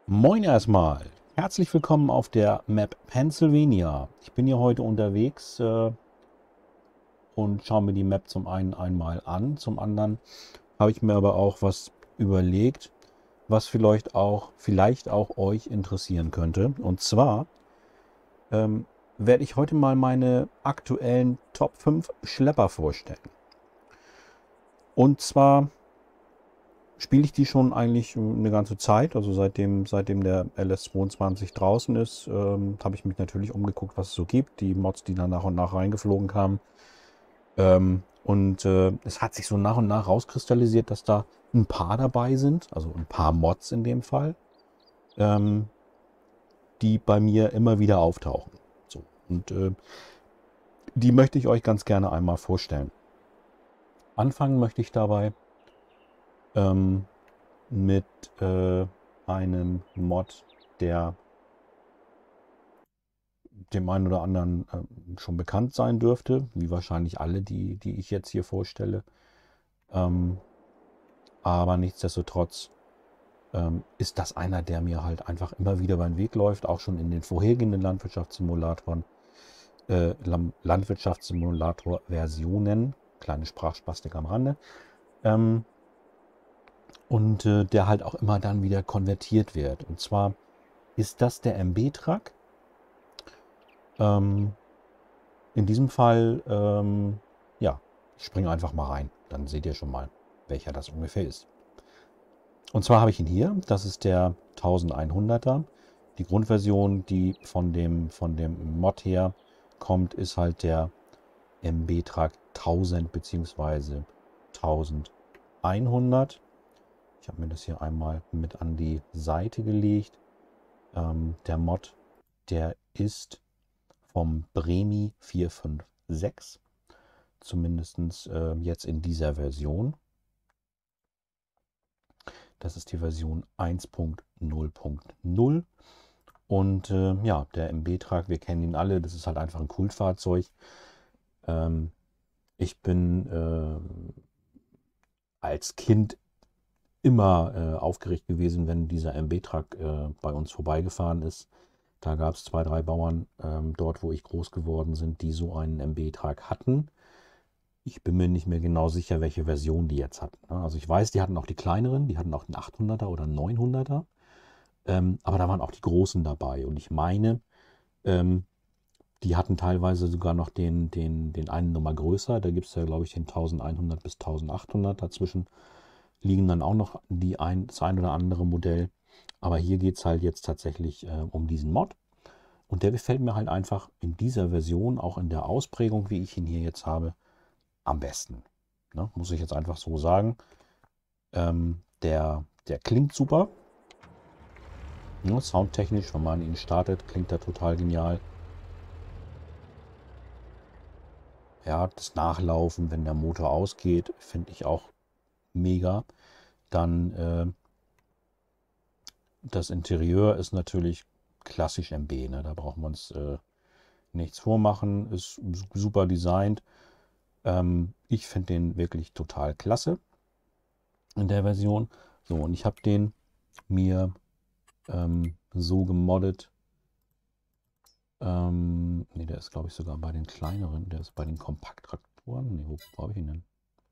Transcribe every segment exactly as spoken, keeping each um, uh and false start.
Moin erstmal. Herzlich willkommen auf der Map Pennsylvania. Ich bin hier heute unterwegs äh, und schaue mir die Map zum einen einmal an. Zum anderen habe ich mir aber auch was überlegt, was vielleicht auch, vielleicht auch euch interessieren könnte. Und zwar ähm, werde ich heute mal meine aktuellen Top fünf Schlepper vorstellen. Und zwar spiele ich die schon eigentlich eine ganze Zeit. Also seitdem, seitdem der L S zweiundzwanzig draußen ist, ähm, habe ich mich natürlich umgeguckt, was es so gibt. Die Mods, die dann nach und nach reingeflogen kamen. Ähm, und äh, es hat sich so nach und nach rauskristallisiert, dass da ein paar dabei sind, also ein paar Mods in dem Fall, ähm, die bei mir immer wieder auftauchen. So. Und äh, die möchte ich euch ganz gerne einmal vorstellen. Anfangen möchte ich dabei ähm, mit äh, einem Mod, der dem einen oder anderen äh, schon bekannt sein dürfte, wie wahrscheinlich alle, die, die ich jetzt hier vorstelle. Ähm, aber nichtsdestotrotz ähm, ist das einer, der mir halt einfach immer wieder beim Weg läuft, auch schon in den vorhergehenden Landwirtschaftssimulatoren, äh, Landwirtschaftssimulator-Versionen, kleine Sprachspastik am Rande, ähm, und äh, der halt auch immer dann wieder konvertiert wird. Und zwar ist das der M B-Truck. Ähm, in diesem Fall, ähm, ja, ich springe einfach mal rein. Dann seht ihr schon mal, welcher das ungefähr ist. Und zwar habe ich ihn hier. Das ist der elfhunderter. Die Grundversion, die von dem, von dem Mod her kommt, ist halt der M B-Truck tausend bzw. elfhundert. Ich habe mir das hier einmal mit an die Seite gelegt. Ähm, der Mod, der ist vom Bremi vier fünf sechs. Zumindest äh, jetzt in dieser Version. Das ist die Version eins Punkt null Punkt null. Und äh, ja, der M B-Truck, wir kennen ihn alle, das ist halt einfach ein Kultfahrzeug. Ähm, ich bin äh, als Kind immer äh, aufgeregt gewesen, wenn dieser M B-Truck äh, bei uns vorbeigefahren ist. Da gab es zwei, drei Bauern ähm, dort, wo ich groß geworden bin, die so einen M B-Truck hatten. Ich bin mir nicht mehr genau sicher, welche Version die jetzt hatten. Also ich weiß, die hatten auch die kleineren, die hatten auch den achthunderter oder neunhunderter. Ähm, aber da waren auch die großen dabei. Und ich meine, ähm, die hatten teilweise sogar noch den, den, den einen Nummer größer. Da gibt es ja, glaube ich, den elfhundert bis eintausendachthundert. Dazwischen liegen dann auch noch die ein, das ein oder andere Modell. Aber hier geht es halt jetzt tatsächlich äh, um diesen Mod. Und der gefällt mir halt einfach in dieser Version, auch in der Ausprägung, wie ich ihn hier jetzt habe, am besten. Ne? Muss ich jetzt einfach so sagen. Ähm, der, der klingt super. Ne? Soundtechnisch, wenn man ihn startet, klingt er total genial. Ja, das Nachlaufen, wenn der Motor ausgeht, finde ich auch mega. Dann äh, das Interieur ist natürlich klassisch M B. Ne? Da braucht man uns äh, nichts vormachen. Ist super designt. Ähm, ich finde den wirklich total klasse in der Version. So, und ich habe den mir ähm, so gemoddet. Ähm, ne, der ist, glaube ich, sogar bei den kleineren. Der ist bei den Kompakttraktoren. Ne, wo, wo habe ich ihn denn?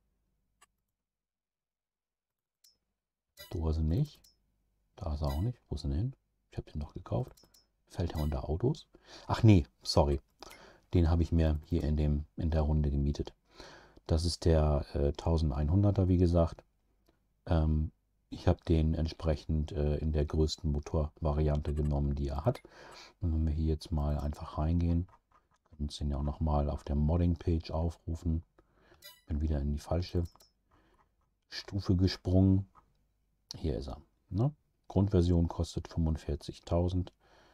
Dose nicht. Da ist er auch nicht. Wo ist er denn hin? Ich habe den noch gekauft. Fällt er unter Autos? Ach nee, sorry. Den habe ich mir hier in, dem, in der Runde gemietet. Das ist der äh, elfhunderter, wie gesagt. Ähm, ich habe den entsprechend äh, in der größten Motorvariante genommen, die er hat. Und wenn wir hier jetzt mal einfach reingehen, können wir uns den ja auch nochmal auf der Modding-Page aufrufen. Bin wieder in die falsche Stufe gesprungen. Hier ist er. Ne? Grundversion kostet fünfundvierzigtausend.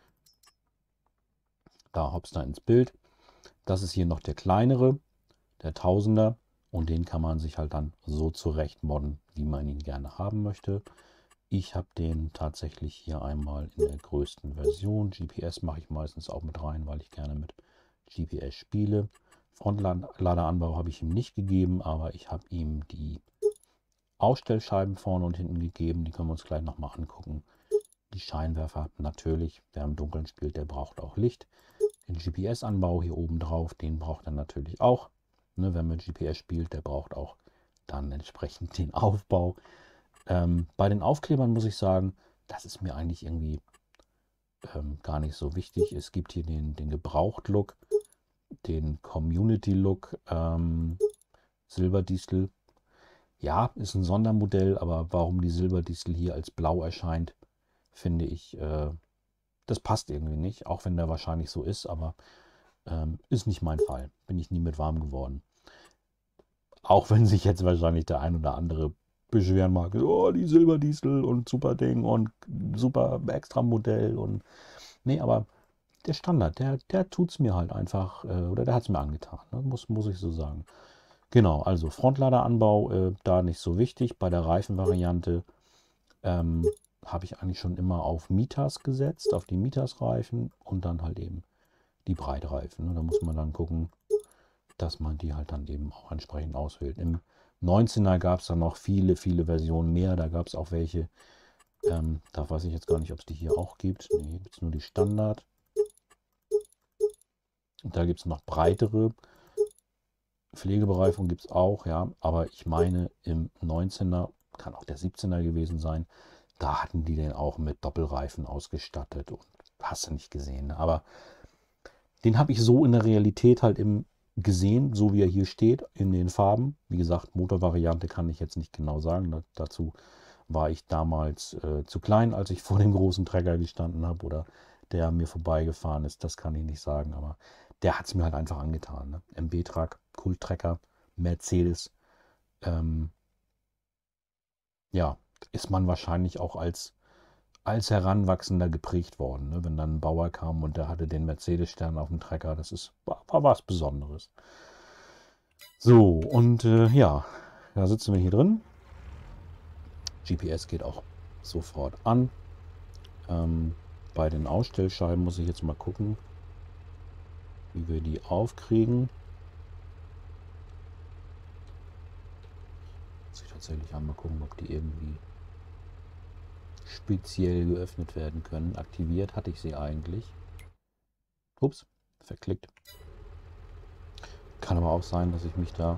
Da hops da ins Bild. Das ist hier noch der kleinere, der Tausender. Und den kann man sich halt dann so zurecht modden, wie man ihn gerne haben möchte. Ich habe den tatsächlich hier einmal in der größten Version. G P S mache ich meistens auch mit rein, weil ich gerne mit G P S spiele. Frontladeranbau habe ich ihm nicht gegeben, aber ich habe ihm die Ausstellscheiben vorne und hinten gegeben. Die können wir uns gleich nochmal angucken. Die Scheinwerfer natürlich, wer im Dunkeln spielt, der braucht auch Licht. Den G P S-Anbau hier oben drauf, den braucht er natürlich auch. Ne, wenn man G P S spielt, der braucht auch dann entsprechend den Aufbau. Ähm, bei den Aufklebern muss ich sagen, das ist mir eigentlich irgendwie ähm, gar nicht so wichtig. Es gibt hier den, den Gebraucht-Look, den Community-Look, ähm, Silberdistel. Ja, ist ein Sondermodell, aber warum die Silberdistel hier als blau erscheint, finde ich, äh, das passt irgendwie nicht, auch wenn der wahrscheinlich so ist, aber ähm, ist nicht mein Fall. Bin ich nie mit warm geworden. Auch wenn sich jetzt wahrscheinlich der ein oder andere beschweren mag, oh, die Silberdiesel und super Ding und super Extra-Modell und nee, aber der Standard, der, der tut es mir halt einfach, äh, oder der hat es mir angetan, ne? muss, muss ich so sagen. Genau, also Frontladeranbau, äh, da nicht so wichtig. Bei der Reifenvariante ähm, habe ich eigentlich schon immer auf Mitas gesetzt, auf die Mitas-Reifen und dann halt eben die Breitreifen. Ne? Da muss man dann gucken, dass man die halt dann eben auch entsprechend auswählt. Im neunzehner gab es dann noch viele, viele Versionen mehr. Da gab es auch welche, ähm, da weiß ich jetzt gar nicht, ob es die hier auch gibt. Nee, gibt es nur die Standard. Und da gibt es noch breitere. Pflegebereifung gibt es auch, ja. Aber ich meine, im neunzehner, kann auch der siebzehner gewesen sein, da hatten die den auch mit Doppelreifen ausgestattet. Und hast du nicht gesehen. Ne? Aber den habe ich so in der Realität halt im gesehen, so wie er hier steht, in den Farben. Wie gesagt, Motorvariante kann ich jetzt nicht genau sagen. Da, dazu war ich damals äh, zu klein, als ich vor dem großen Trecker gestanden habe oder der mir vorbeigefahren ist. Das kann ich nicht sagen, aber der hat es mir halt einfach angetan. Ne? M B-Truck, Kult-Trecker, Mercedes. Ähm, ja, ist man wahrscheinlich auch als, als Heranwachsender geprägt worden. Ne? Wenn dann ein Bauer kam und der hatte den Mercedes-Stern auf dem Trecker, das ist, war, war was Besonderes. So, und äh, ja, da sitzen wir hier drin. G P S geht auch sofort an. Ähm, bei den Ausstellscheiben muss ich jetzt mal gucken, wie wir die aufkriegen. Muss ich tatsächlich einmal gucken, ob die irgendwie speziell geöffnet werden können. Aktiviert hatte ich sie eigentlich. Ups, verklickt. Kann aber auch sein, dass ich mich da...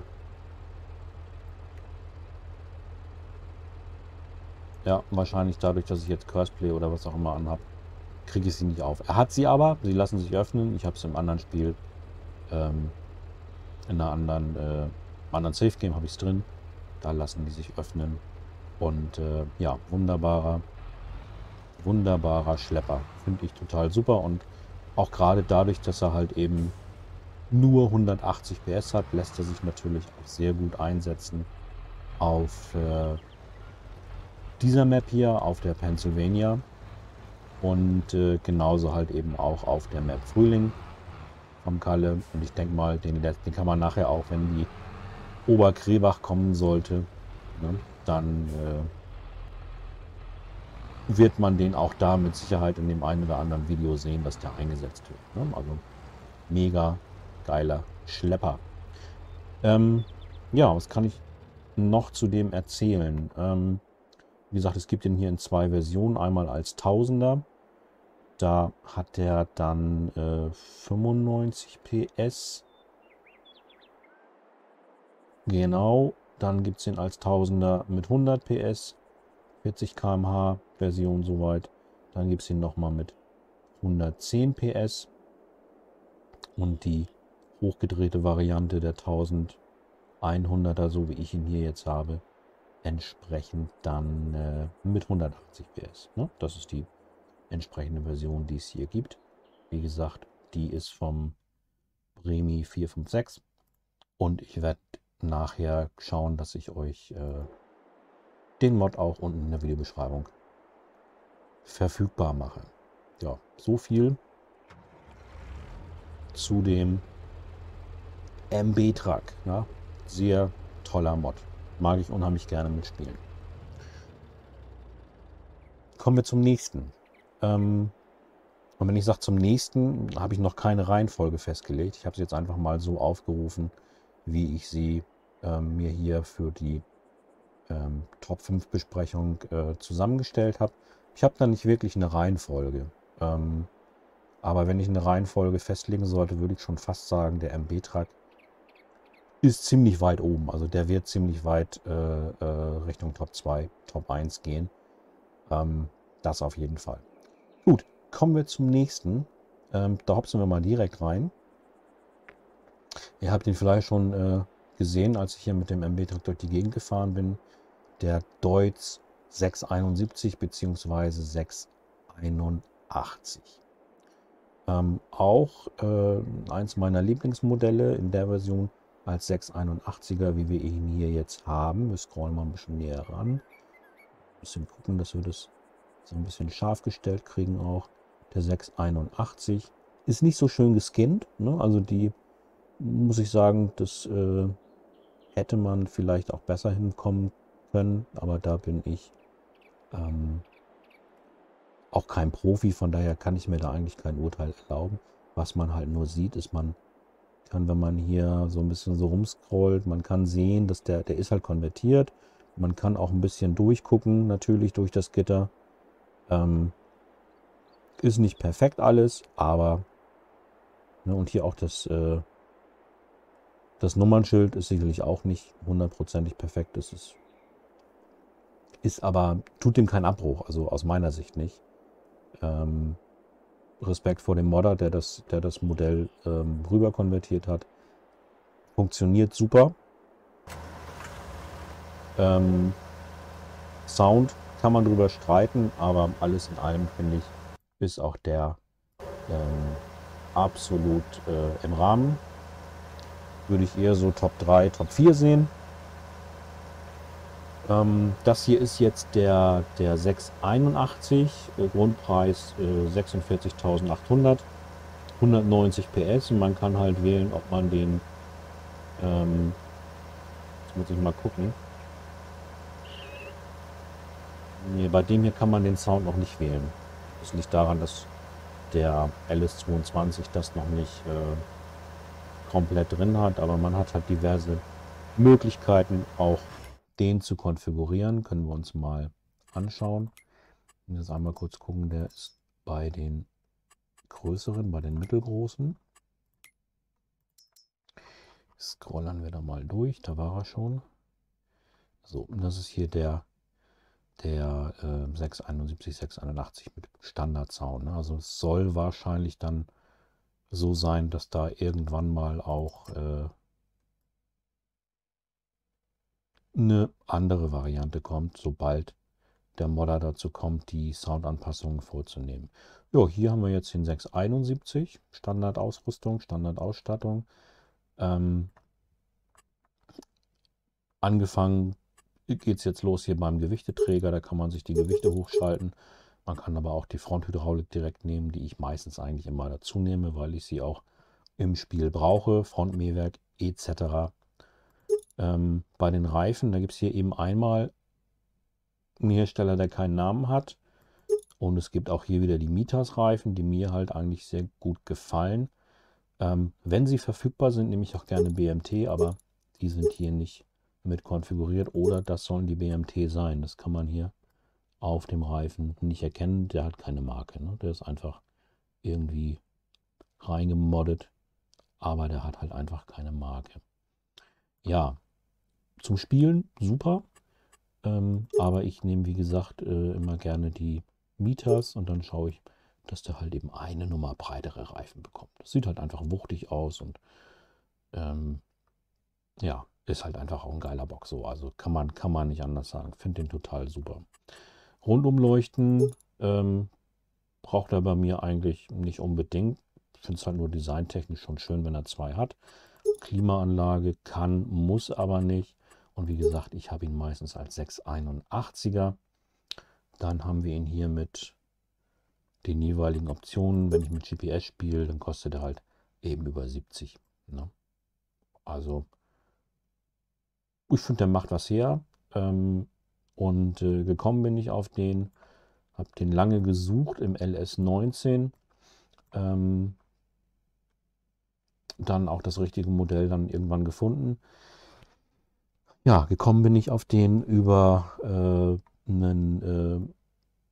Ja, wahrscheinlich dadurch, dass ich jetzt Curseplay oder was auch immer anhab, kriege ich sie nicht auf. Er hat sie aber, sie lassen sich öffnen. Ich habe es im anderen Spiel, ähm, in einer anderen, äh, anderen Safe Game habe ich es drin. Da lassen die sich öffnen. Und äh, ja, wunderbarer, wunderbarer Schlepper. Finde ich total super. Und auch gerade dadurch, dass er halt eben nur hundertachtzig P S hat, lässt er sich natürlich auch sehr gut einsetzen auf äh, dieser Map hier, auf der Pennsylvania. Und äh, genauso halt eben auch auf der Map Frühling vom Kalle. Und ich denke mal, den, den kann man nachher auch, wenn die Oberkrebach kommen sollte, ne, dann äh, wird man den auch da mit Sicherheit in dem einen oder anderen Video sehen, dass der eingesetzt wird. Ne? Also mega geiler Schlepper. Ähm, ja, was kann ich noch zu dem erzählen? Ähm, wie gesagt, es gibt den hier in zwei Versionen. Einmal als Tausender. Da hat der dann äh, fünfundneunzig P S. Genau. Dann gibt es den als Tausender mit hundert P S. vierzig Kilometer pro Stunde Version soweit. Dann gibt es ihn nochmal mit hundertzehn P S. Und die hochgedrehte Variante der eintausendeinhunderter, so wie ich ihn hier jetzt habe, entsprechend dann äh, mit hundertachtzig P S. Ne? Das ist die entsprechende Version, die es hier gibt. Wie gesagt, die ist vom Bremi vier fünf sechs. Und ich werde nachher schauen, dass ich euch äh, den Mod auch unten in der Videobeschreibung verfügbar mache. Ja, so viel zu dem M B-Truck. Ja? Sehr toller Mod. Mag ich unheimlich gerne mitspielen. Kommen wir zum nächsten. Ähm, und wenn ich sage zum nächsten, habe ich noch keine Reihenfolge festgelegt. Ich habe sie jetzt einfach mal so aufgerufen, wie ich sie ähm, mir hier für die ähm, Top fünf Besprechung äh, zusammengestellt habe. Ich habe da nicht wirklich eine Reihenfolge. Ähm, aber wenn ich eine Reihenfolge festlegen sollte, würde ich schon fast sagen, der M B-Truck ist ziemlich weit oben. Also der wird ziemlich weit äh, äh, Richtung Top zwei, Top eins gehen. Ähm, das auf jeden Fall. Gut, kommen wir zum nächsten. Ähm, da hopsen wir mal direkt rein. Ihr habt ihn vielleicht schon äh, gesehen, als ich hier mit dem M B-Truck durch die Gegend gefahren bin. Der Deutz sechshunderteinundsiebzig bzw. sechshunderteinundachtzig. Ähm, auch äh, eins meiner Lieblingsmodelle in der Version als sechshunderteinundachtziger, wie wir ihn hier jetzt haben. Wir scrollen mal ein bisschen näher ran. Ein bisschen gucken, dass wir das so ein bisschen scharf gestellt kriegen auch. Der sechshunderteinundachtzig ist nicht so schön geskinnt. Ne? Also die, muss ich sagen, das äh, hätte man vielleicht auch besser hinkommen können. Aber da bin ich ähm, auch kein Profi. Von daher kann ich mir da eigentlich kein Urteil erlauben. Was man halt nur sieht, ist, man kann, wenn man hier so ein bisschen so rumscrollt, man kann sehen, dass der, der ist halt konvertiert. Man kann auch ein bisschen durchgucken, natürlich durch das Gitter. Ähm, ist nicht perfekt alles, aber, ne, und hier auch das, äh, das Nummernschild ist sicherlich auch nicht hundertprozentig perfekt. Das ist, ist aber, tut dem keinen Abbruch, also aus meiner Sicht nicht. Ähm, Respekt vor dem Modder, der das, der das Modell ähm, rüber konvertiert hat. Funktioniert super. Ähm, Sound kann man drüber streiten, aber alles in allem finde ich, ist auch der ähm, absolut äh, im Rahmen. Würde ich eher so Top drei, Top vier sehen. Ähm, das hier ist jetzt der, der sechshunderteinundachtzig, äh, Grundpreis äh, sechsundvierzigtausendachthundert, hundertneunzig P S und man kann halt wählen, ob man den, ähm, jetzt muss ich mal gucken, nee, bei dem hier kann man den Sound noch nicht wählen. Das liegt daran, dass der L S zweiundzwanzig das noch nicht äh, komplett drin hat, aber man hat halt diverse Möglichkeiten, auch den zu konfigurieren. Können wir uns mal anschauen. Ich muss jetzt einmal kurz gucken, der ist bei den größeren, bei den mittelgroßen. Scrollern wir da mal durch, da war er schon. So, das ist hier der, der äh, sechshunderteinundsiebzig, sechshunderteinundachtzig mit Standard-Sound. Ne? Also es soll wahrscheinlich dann so sein, dass da irgendwann mal auch äh, eine andere Variante kommt, sobald der Modder dazu kommt, die Soundanpassungen vorzunehmen. Jo, hier haben wir jetzt den sechshunderteinundsiebzig, Standardausrüstung, Standardausstattung. Ähm, angefangen geht es jetzt los hier beim Gewichtetträger, da kann man sich die Gewichte hochschalten. Man kann aber auch die Fronthydraulik direkt nehmen, die ich meistens eigentlich immer dazu nehme, weil ich sie auch im Spiel brauche, Frontmähwerk et cetera. Ähm, bei den Reifen, da gibt es hier eben einmal einen Hersteller, der keinen Namen hat. Und es gibt auch hier wieder die Mitas-Reifen, die mir halt eigentlich sehr gut gefallen. Ähm, wenn sie verfügbar sind, nehme ich auch gerne B M T, aber die sind hier nicht mit konfiguriert. Oder das sollen die B M T sein. Das kann man hier auf dem Reifen nicht erkennen. Der hat keine Marke. Ne? Der ist einfach irgendwie reingemoddet, aber der hat halt einfach keine Marke. Ja, zum Spielen super. Ähm, aber ich nehme, wie gesagt, äh, immer gerne die Mitas und dann schaue ich, dass der halt eben eine Nummer breitere Reifen bekommt. Das sieht halt einfach wuchtig aus und ähm, ja, ist halt einfach auch ein geiler Bock so. Also kann man, kann man nicht anders sagen. Finde den total super. Rundumleuchten ähm, braucht er bei mir eigentlich nicht unbedingt. Ich finde es halt nur designtechnisch schon schön, wenn er zwei hat. Klimaanlage kann, muss aber nicht. Und wie gesagt, ich habe ihn meistens als sechshunderteinundachtziger. Dann haben wir ihn hier mit den jeweiligen Optionen. Wenn ich mit G P S spiele, dann kostet er halt eben über siebzig. Ne? Also ich finde, der macht was her. Ähm, und äh, gekommen bin ich auf den, habe den lange gesucht im L S neunzehn. Ähm, dann auch das richtige Modell dann irgendwann gefunden. Ja, gekommen bin ich auf den über äh, einen äh,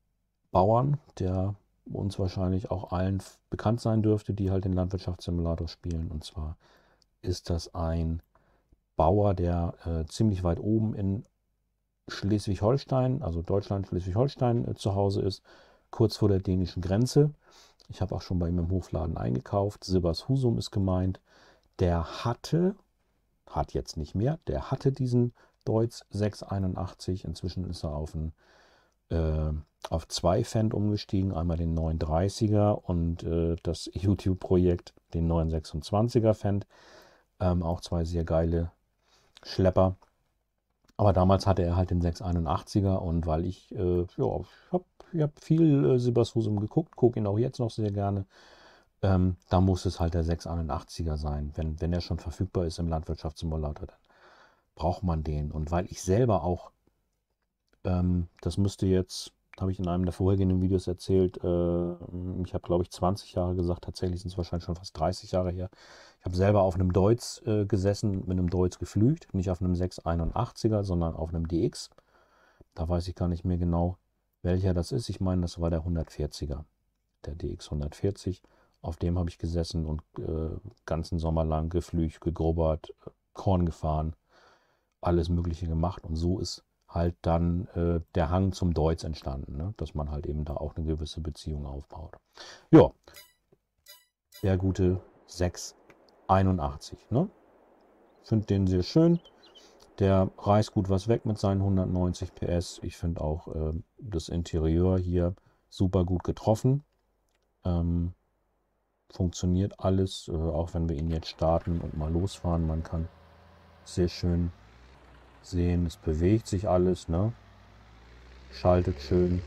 Bauern, der uns wahrscheinlich auch allen bekannt sein dürfte, die halt den Landwirtschaftssimulator spielen. Und zwar ist das ein Bauer, der äh, ziemlich weit oben in Schleswig-Holstein, also Deutschland, Schleswig-Holstein äh, zu Hause ist, kurz vor der dänischen Grenze. Ich habe auch schon bei ihm im Hofladen eingekauft. Silbershusum ist gemeint. Der hatte, hat jetzt nicht mehr, der hatte diesen Deutz sechs einundachtzig. Inzwischen ist er auf, ein, äh, auf zwei Fendt umgestiegen. Einmal den neununddreißiger und äh, das YouTube-Projekt, den neunhundertsechsundzwanziger Fendt. Ähm, auch zwei sehr geile Schlepper. Aber damals hatte er halt den sechs einundachtziger und weil ich, äh, ja, ich habe ich hab viel äh, Silbershusum geguckt, gucke ihn auch jetzt noch sehr gerne. Ähm, da muss es halt der sechs einundachtziger sein. Wenn, wenn er schon verfügbar ist im Landwirtschaftssimulator, dann braucht man den. Und weil ich selber auch, ähm, das müsste jetzt, habe ich in einem der vorhergehenden Videos erzählt, äh, ich habe glaube ich zwanzig Jahre gesagt, tatsächlich sind es wahrscheinlich schon fast dreißig Jahre her. Ich habe selber auf einem Deutz äh, gesessen, mit einem Deutz geflügt, nicht auf einem sechs einundachtziger, sondern auf einem D X. Da weiß ich gar nicht mehr genau, welcher das ist. Ich meine, das war der hundertvierziger, der D X hundertvierzig. Auf dem habe ich gesessen und äh, ganzen Sommer lang geflügt, gegrubbert, Korn gefahren, alles Mögliche gemacht. Und so ist halt dann äh, der Hang zum Deutz entstanden, ne? Dass man halt eben da auch eine gewisse Beziehung aufbaut. Ja, der gute sechs einundachtzig. Ne? Finde den sehr schön. Der reißt gut was weg mit seinen hundertneunzig P S. Ich finde auch äh, das Interieur hier super gut getroffen. Ähm, funktioniert alles, äh, auch wenn wir ihn jetzt starten und mal losfahren. Man kann sehr schön sehen, es bewegt sich alles, ne? Schaltet schön.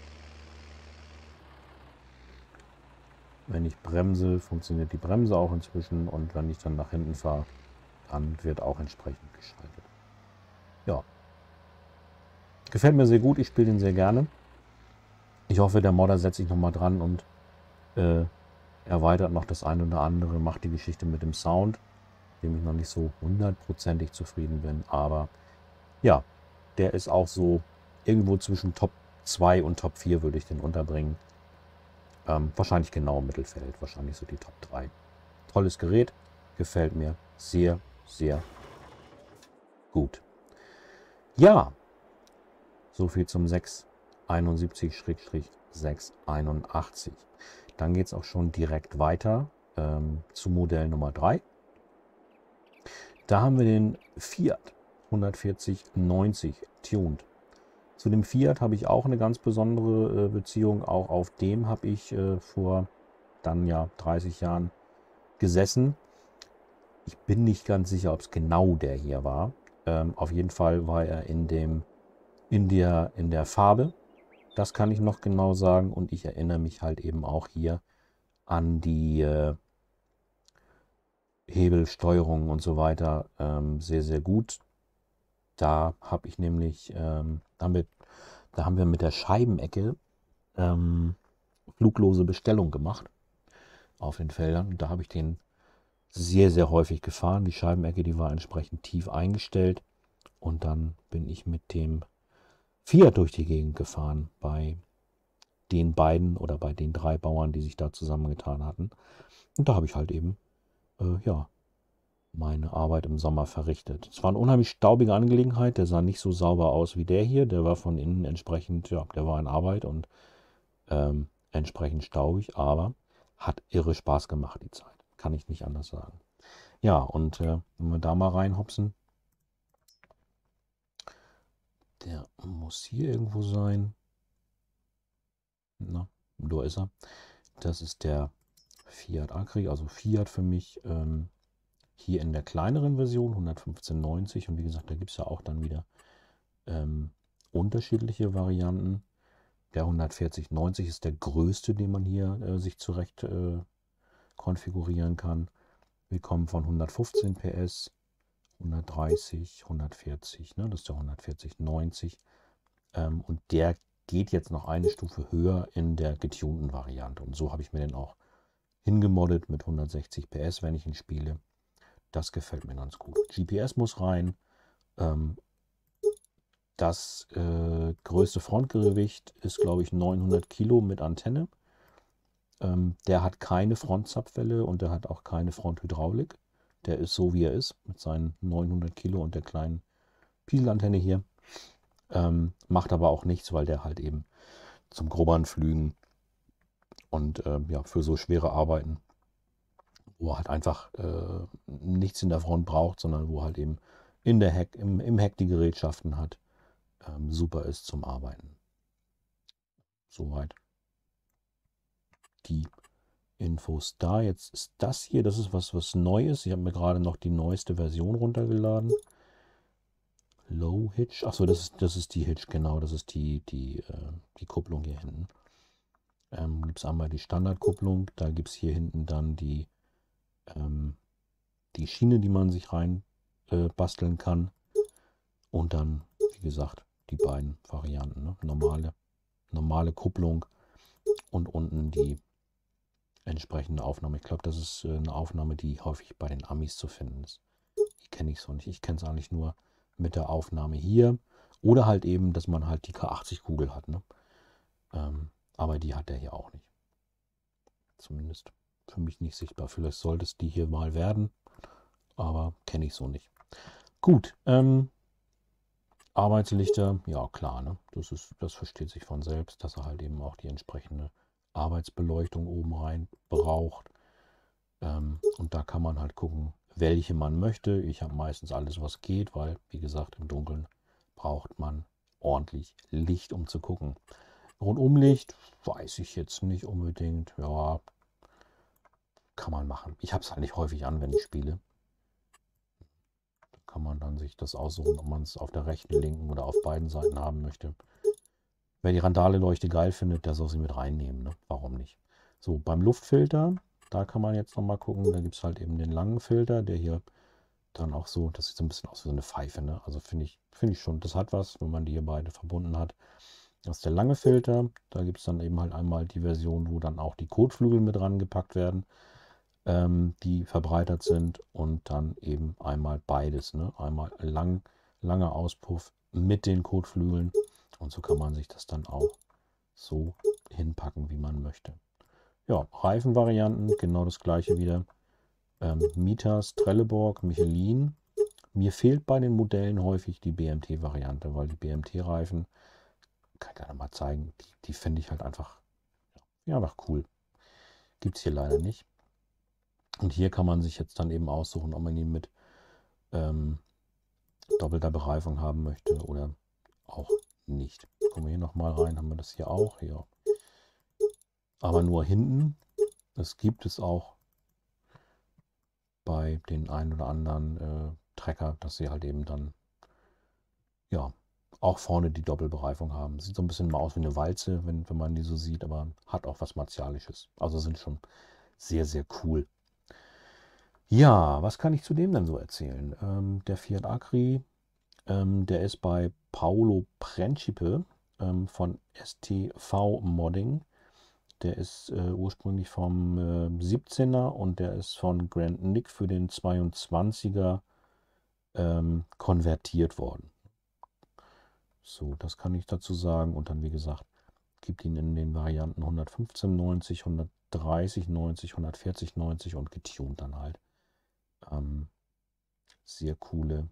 Wenn ich bremse, funktioniert die Bremse auch inzwischen und wenn ich dann nach hinten fahre, dann wird auch entsprechend geschaltet. Ja, gefällt mir sehr gut, ich spiele den sehr gerne. Ich hoffe, der Modder setzt sich nochmal dran und äh, erweitert noch das eine oder andere, macht die Geschichte mit dem Sound, dem ich noch nicht so hundertprozentig zufrieden bin, aber ja, der ist auch so irgendwo zwischen Top zwei und Top vier würde ich den unterbringen. Ähm, wahrscheinlich genau im Mittelfeld, wahrscheinlich so die Top drei. Tolles Gerät, gefällt mir sehr, sehr gut. Ja, so viel zum sechs einundsiebzig sechs einundachtzig. Dann geht es auch schon direkt weiter ähm, zu Modell Nummer drei. Da haben wir den Fiat hundertvierzig neunzig Tuned. Zu dem Fiat habe ich auch eine ganz besondere äh, Beziehung. Auch auf dem habe ich äh, vor dann ja dreißig Jahren gesessen. Ich bin nicht ganz sicher, ob es genau der hier war. Ähm, auf jeden Fall war er in, dem, in, der, in der Farbe. Das kann ich noch genau sagen. Und ich erinnere mich halt eben auch hier an die äh, Hebelsteuerung und so weiter ähm, sehr, sehr gut. Da habe ich nämlich, ähm, damit, da haben wir mit der Scheibenecke ähm, fluglose Bestellung gemacht auf den Feldern. Und da habe ich den sehr, sehr häufig gefahren. Die Scheibenecke, die war entsprechend tief eingestellt. Und dann bin ich mit dem Fiat durch die Gegend gefahren bei den beiden oder bei den drei Bauern, die sich da zusammengetan hatten. Und da habe ich halt eben, äh, ja, meine Arbeit im Sommer verrichtet. Es war eine unheimlich staubige Angelegenheit. Der sah nicht so sauber aus wie der hier. Der war von innen entsprechend, ja, der war in Arbeit und ähm, entsprechend staubig, aber hat irre Spaß gemacht, die Zeit. Kann ich nicht anders sagen. Ja, und äh, wenn wir da mal reinhopsen, der muss hier irgendwo sein. Na, da ist er. Das ist der Fiat Agri, also Fiat für mich. Ähm, hier in der kleineren Version, hundertfünfzehn neunzig. Und wie gesagt, da gibt es ja auch dann wieder ähm, unterschiedliche Varianten. Der hundertvierzig neunzig ist der größte, den man hier äh, sich zurecht äh, konfigurieren kann. Wir kommen von hundertfünfzehn P S, hundertdreißig, hundertvierzig, ne? Das ist der hundertvierzig neunzig. Ähm, und der geht jetzt noch eine Stufe höher in der getunten Variante. Und so habe ich mir den auch hingemoddet mit hundertsechzig P S, wenn ich ihn spiele. Das gefällt mir ganz gut. G P S muss rein. Ähm, Das äh, größte Frontgewicht ist, glaube ich, neunhundert Kilo mit Antenne. Ähm, der hat keine Frontzapfwelle und der hat auch keine Fronthydraulik. Der ist so, wie er ist, mit seinen neunhundert Kilo und der kleinen Pieselantenne hier. Ähm, macht aber auch nichts, weil der halt eben zum groberen Flügen und äh, ja, für so schwere Arbeiten, wo er halt einfach äh, nichts in der Front braucht, sondern wo halt eben in der Heck, im, im Heck die Gerätschaften hat, ähm, super ist zum Arbeiten. Soweit die Infos da. Jetzt ist das hier, das ist was, was Neues. Ich habe mir gerade noch die neueste Version runtergeladen. Low Hitch. Achso, das ist, das ist die Hitch, genau. Das ist die, die, äh, die Kupplung hier hinten. Ähm, gibt es einmal die Standardkupplung. Da gibt es hier hinten dann die, ähm, die Schiene, die man sich rein äh, basteln kann. Und dann, wie gesagt, die beiden Varianten. Ne? Normale, normale Kupplung und unten die entsprechende Aufnahme. Ich glaube, das ist äh, eine Aufnahme, die häufig bei den Amis zu finden ist. Die kenne ich so nicht. Ich kenne es eigentlich nur mit der Aufnahme hier. Oder halt eben, dass man halt die K achtzig Kugel hat. Ne? Ähm, aber die hat der hier auch nicht. Zumindest für mich nicht sichtbar. Vielleicht sollte es die hier mal werden. Aber kenne ich so nicht. Gut. Ähm, Arbeitslichter, ja klar, ne? Das ist, das versteht sich von selbst, dass er halt eben auch die entsprechende Arbeitsbeleuchtung oben rein braucht. Ähm, und da kann man halt gucken, welche man möchte. Ich habe meistens alles, was geht, weil, wie gesagt, im Dunkeln braucht man ordentlich Licht, um zu gucken. Rundumlicht weiß ich jetzt nicht unbedingt. Ja, kann man machen. Ich habe es halt nicht häufig an, wenn ich spiele. Da kann man dann sich das aussuchen, ob man es auf der rechten, linken oder auf beiden Seiten haben möchte. Wer die Randale-Leuchte geil findet, der soll sie mit reinnehmen. Ne? Warum nicht? So, beim Luftfilter, da kann man jetzt nochmal gucken. Da gibt es halt eben den langen Filter, der hier dann auch so, das sieht so ein bisschen aus wie so eine Pfeife. Ne? Also finde ich, finde ich schon, das hat was, wenn man die hier beide verbunden hat. Das ist der lange Filter. Da gibt es dann eben halt einmal die Version, wo dann auch die Kotflügel mit dran gepackt werden, ähm, die verbreitert sind. Und dann eben einmal beides. Ne? Einmal lang, langer Auspuff mit den Kotflügeln. Und so kann man sich das dann auch so hinpacken, wie man möchte. Ja, Reifenvarianten, genau das gleiche wieder. Ähm, Mitas, Trelleborg, Michelin. Mir fehlt bei den Modellen häufig die B M T-Variante, weil die B M T-Reifen, kann ich gerne mal zeigen, die, die finde ich halt einfach, ja, einfach cool. Gibt es hier leider nicht. Und hier kann man sich jetzt dann eben aussuchen, ob man ihn mit ähm, doppelter Bereifung haben möchte oder auch nicht. Kommen wir hier nochmal rein, haben wir das hier auch. Ja. Aber nur hinten. Das gibt es auch bei den ein oder anderen äh, Trecker, dass sie halt eben dann ja auch vorne die Doppelbereifung haben. Sieht so ein bisschen mal aus wie eine Walze, wenn, wenn man die so sieht, aber hat auch was Martialisches. Also sind schon sehr, sehr cool. Ja, was kann ich zu dem denn so erzählen? Ähm, der Fiat Acri, ähm, der ist bei Paolo Principe ähm, von S T V Modding. Der ist äh, ursprünglich vom äh, siebzehner und der ist von Grand Nick für den zweiundzwanziger ähm, konvertiert worden. So, das kann ich dazu sagen. Und dann, wie gesagt, gibt ihn in den Varianten hundertfünfzehn neunzig, hundertdreißig neunzig, hundertvierzig neunzig und getuned dann halt. Ähm, sehr coole,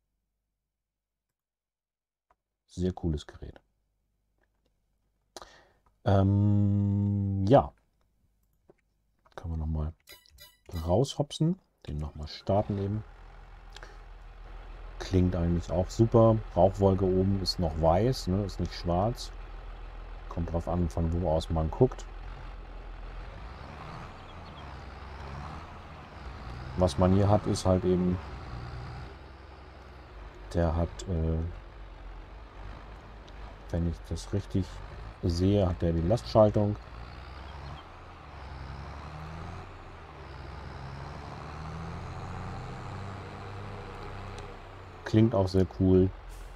sehr cooles Gerät. Ähm, ja. Können wir nochmal raushopsen. Den nochmal starten eben. Klingt eigentlich auch super. Rauchwolke oben ist noch weiß, ne? Ist nicht schwarz. Kommt drauf an, von wo aus man guckt. Was man hier hat, ist halt eben, der hat, äh, wenn ich das richtig sehe, hat der die Lastschaltung. Klingt auch sehr cool.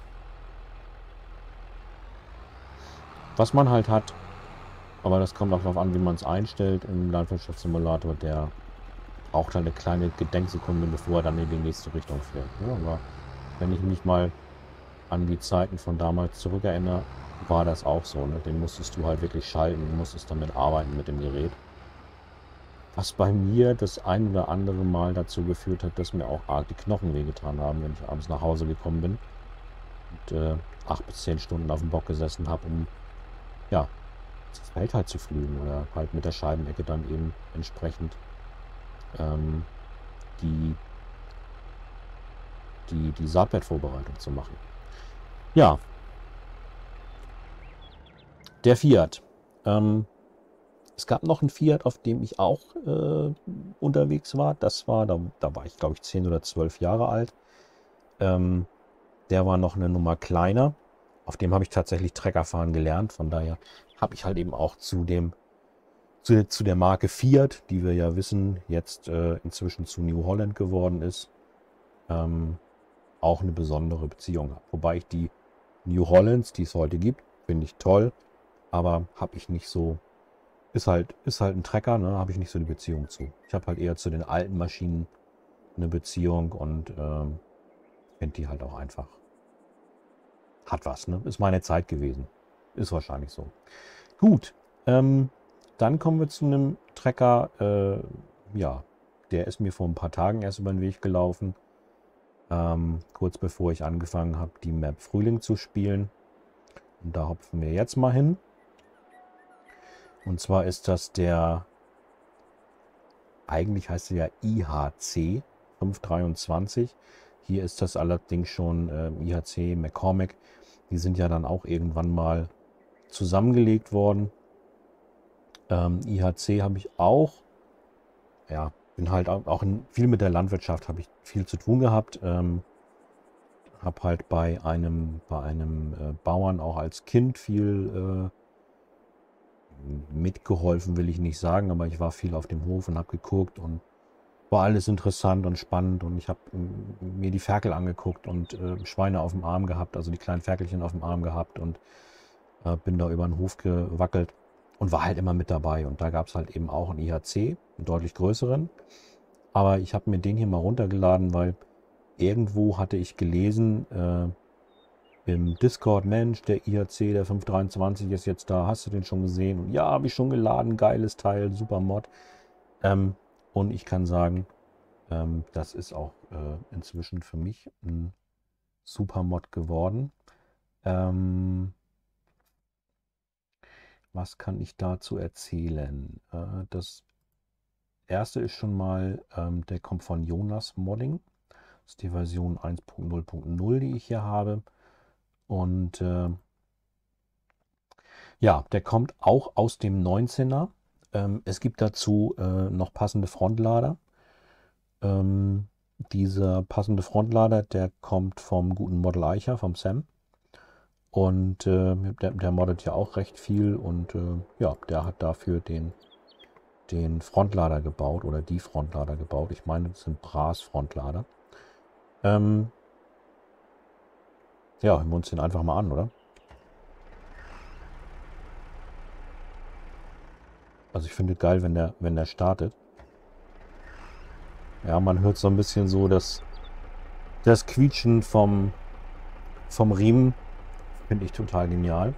Was man halt hat, aber das kommt auch darauf an, wie man es einstellt im Landwirtschaftssimulator, der braucht halt eine kleine Gedenksekunde, bevor er dann in die nächste Richtung fährt. Ja, aber wenn ich mich mal an die Zeiten von damals zurückerinnere, war das auch so. Ne? Den musstest du halt wirklich schalten, du musstest damit arbeiten mit dem Gerät. Was bei mir das ein oder andere Mal dazu geführt hat, dass mir auch arg die Knochen wehgetan haben, wenn ich abends nach Hause gekommen bin und äh, acht bis zehn Stunden auf dem Bock gesessen habe, um ja, das Feld halt zu pflügen oder halt mit der Scheibenecke dann eben entsprechend ähm, die, die, die Saatbettvorbereitung zu machen. Ja, der Fiat. Ähm, es gab noch einen Fiat, auf dem ich auch äh, unterwegs war. Das war, da, da war ich glaube ich zehn oder zwölf Jahre alt. Ähm, der war noch eine Nummer kleiner. Auf dem habe ich tatsächlich Treckerfahren gelernt. Von daher habe ich halt eben auch zu dem zu, zu der Marke Fiat, die wir ja wissen, jetzt äh, inzwischen zu New Holland geworden ist, ähm, auch eine besondere Beziehung habe. Wobei ich die New Hollands, die es heute gibt, finde ich toll, aber habe ich nicht so, ist halt, ist halt ein Trecker, ne, habe ich nicht so eine Beziehung zu. Ich habe halt eher zu den alten Maschinen eine Beziehung und ähm, finde die halt auch einfach, hat was, ne? Ist meine Zeit gewesen. Ist wahrscheinlich so. Gut, ähm, dann kommen wir zu einem Trecker, äh, ja, der ist mir vor ein paar Tagen erst über den Weg gelaufen, ähm, kurz bevor ich angefangen habe, die Map Frühling zu spielen. Und da hopfen wir jetzt mal hin. Und zwar ist das der, eigentlich heißt er ja I H C fünf dreiundzwanzig. Hier ist das allerdings schon äh, I H C McCormick. Die sind ja dann auch irgendwann mal zusammengelegt worden. Ähm, I H C habe ich auch. Ja, bin halt auch in, viel mit der Landwirtschaft, habe ich viel zu tun gehabt. Ähm, habe halt bei einem, bei einem äh, Bauern auch als Kind viel äh, mitgeholfen, will ich nicht sagen, aber ich war viel auf dem Hof und habe geguckt und war alles interessant und spannend und ich habe ähm, mir die Ferkel angeguckt und äh, Schweine auf dem Arm gehabt, also die kleinen Ferkelchen auf dem Arm gehabt und äh, bin da über den Hof gewackelt und war halt immer mit dabei. Und da gab es halt eben auch einen I H C, einen deutlich größeren. Aber ich habe mir den hier mal runtergeladen, weil irgendwo hatte ich gelesen, äh, im Discord, Mensch, der I H C, der fünf dreiundzwanzig ist jetzt da, hast du den schon gesehen? Und ja, habe ich schon geladen, geiles Teil, super Mod. Ähm, und ich kann sagen, ähm, das ist auch äh, inzwischen für mich ein super Mod geworden. Ähm, was kann ich dazu erzählen? Äh, das erste ist schon mal, ähm, der kommt von Jonas Modding. Das ist die Version eins Punkt null Punkt null, die ich hier habe. Und äh, ja, der kommt auch aus dem neunzehner. Ähm, es gibt dazu äh, noch passende Frontlader. Ähm, dieser passende Frontlader, der kommt vom guten Model Eicher, vom Sam. Und äh, der, der moddet ja auch recht viel. Und äh, ja, der hat dafür den, den Frontlader gebaut oder die Frontlader gebaut. Ich meine, das sind Bras Frontlader. Ähm, ja, hören wir uns den einfach mal an, oder? Also ich finde geil, wenn der, wenn der startet. Ja, man hört so ein bisschen so das, das Quietschen vom, vom Riemen. Finde ich total genial.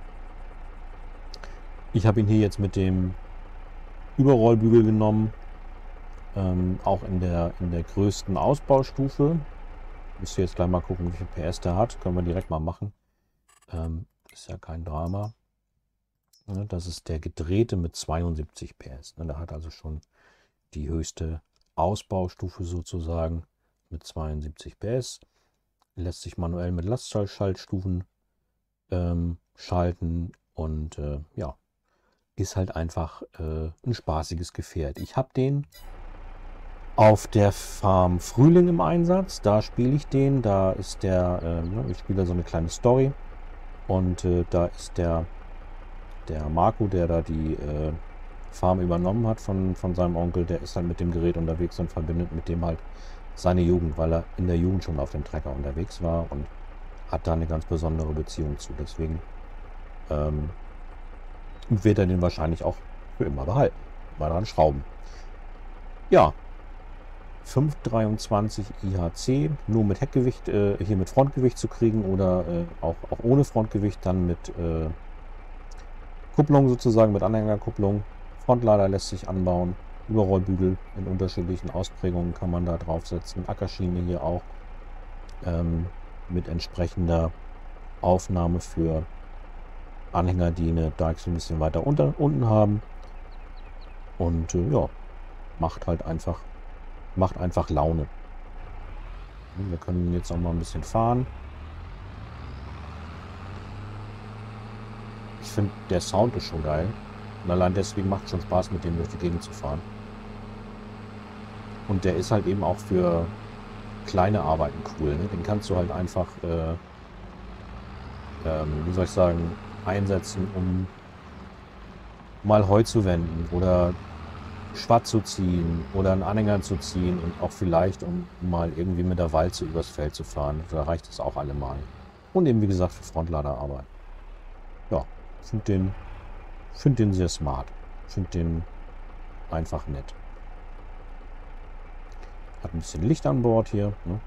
Ich habe ihn hier jetzt mit dem Überrollbügel genommen. Ähm, auch in der, in der größten Ausbaustufe. Müsst ihr jetzt gleich mal gucken, wie viel P S der hat. Können wir direkt mal machen. Ähm, ist ja kein Drama. Ne, das ist der gedrehte mit zweiundsiebzig P S. Ne, der hat also schon die höchste Ausbaustufe sozusagen mit zweiundsiebzig P S. Lässt sich manuell mit Lastschaltstufen ähm, schalten und äh, ja, ist halt einfach äh, ein spaßiges Gefährt. Ich habe den auf der Farm Frühling im Einsatz. Da spiele ich den. Da ist der, äh, ne, ich spiele so eine kleine Story und äh, da ist der, der Marco, der da die äh, Farm übernommen hat von, von seinem Onkel, der ist halt mit dem Gerät unterwegs und verbindet mit dem halt seine Jugend, weil er in der Jugend schon auf dem Trecker unterwegs war und hat da eine ganz besondere Beziehung zu. Deswegen ähm, wird er den wahrscheinlich auch für immer behalten. Mal dran schrauben. Ja, fünf dreiundzwanzig I H C, nur mit Heckgewicht, äh, hier mit Frontgewicht zu kriegen oder äh, auch, auch ohne Frontgewicht, dann mit äh, Kupplung sozusagen, mit Anhängerkupplung. Frontlader lässt sich anbauen, Überrollbügel in unterschiedlichen Ausprägungen kann man da draufsetzen, Ackerschiene hier auch ähm, mit entsprechender Aufnahme für Anhänger, die eine Deichsel ein bisschen weiter unter, unten haben. Und äh, ja, macht halt einfach, macht einfach Laune. Wir können jetzt auch mal ein bisschen fahren. Ich finde, der Sound ist schon geil. Und allein deswegen macht es schon Spaß, mit dem durch die Gegend zu fahren. Und der ist halt eben auch für kleine Arbeiten cool. Ne? Den kannst du halt einfach, äh, ähm, wie soll ich sagen, einsetzen, um mal Heu zu wenden oder Schwatt zu ziehen oder einen Anhänger zu ziehen und auch vielleicht, um mal irgendwie mit der Walze übers Feld zu fahren. Da reicht es auch allemal. Und eben, wie gesagt, für Frontladerarbeit. Ja, finde den, find den sehr smart. Finde den einfach nett. Hat ein bisschen Licht an Bord hier. Ne?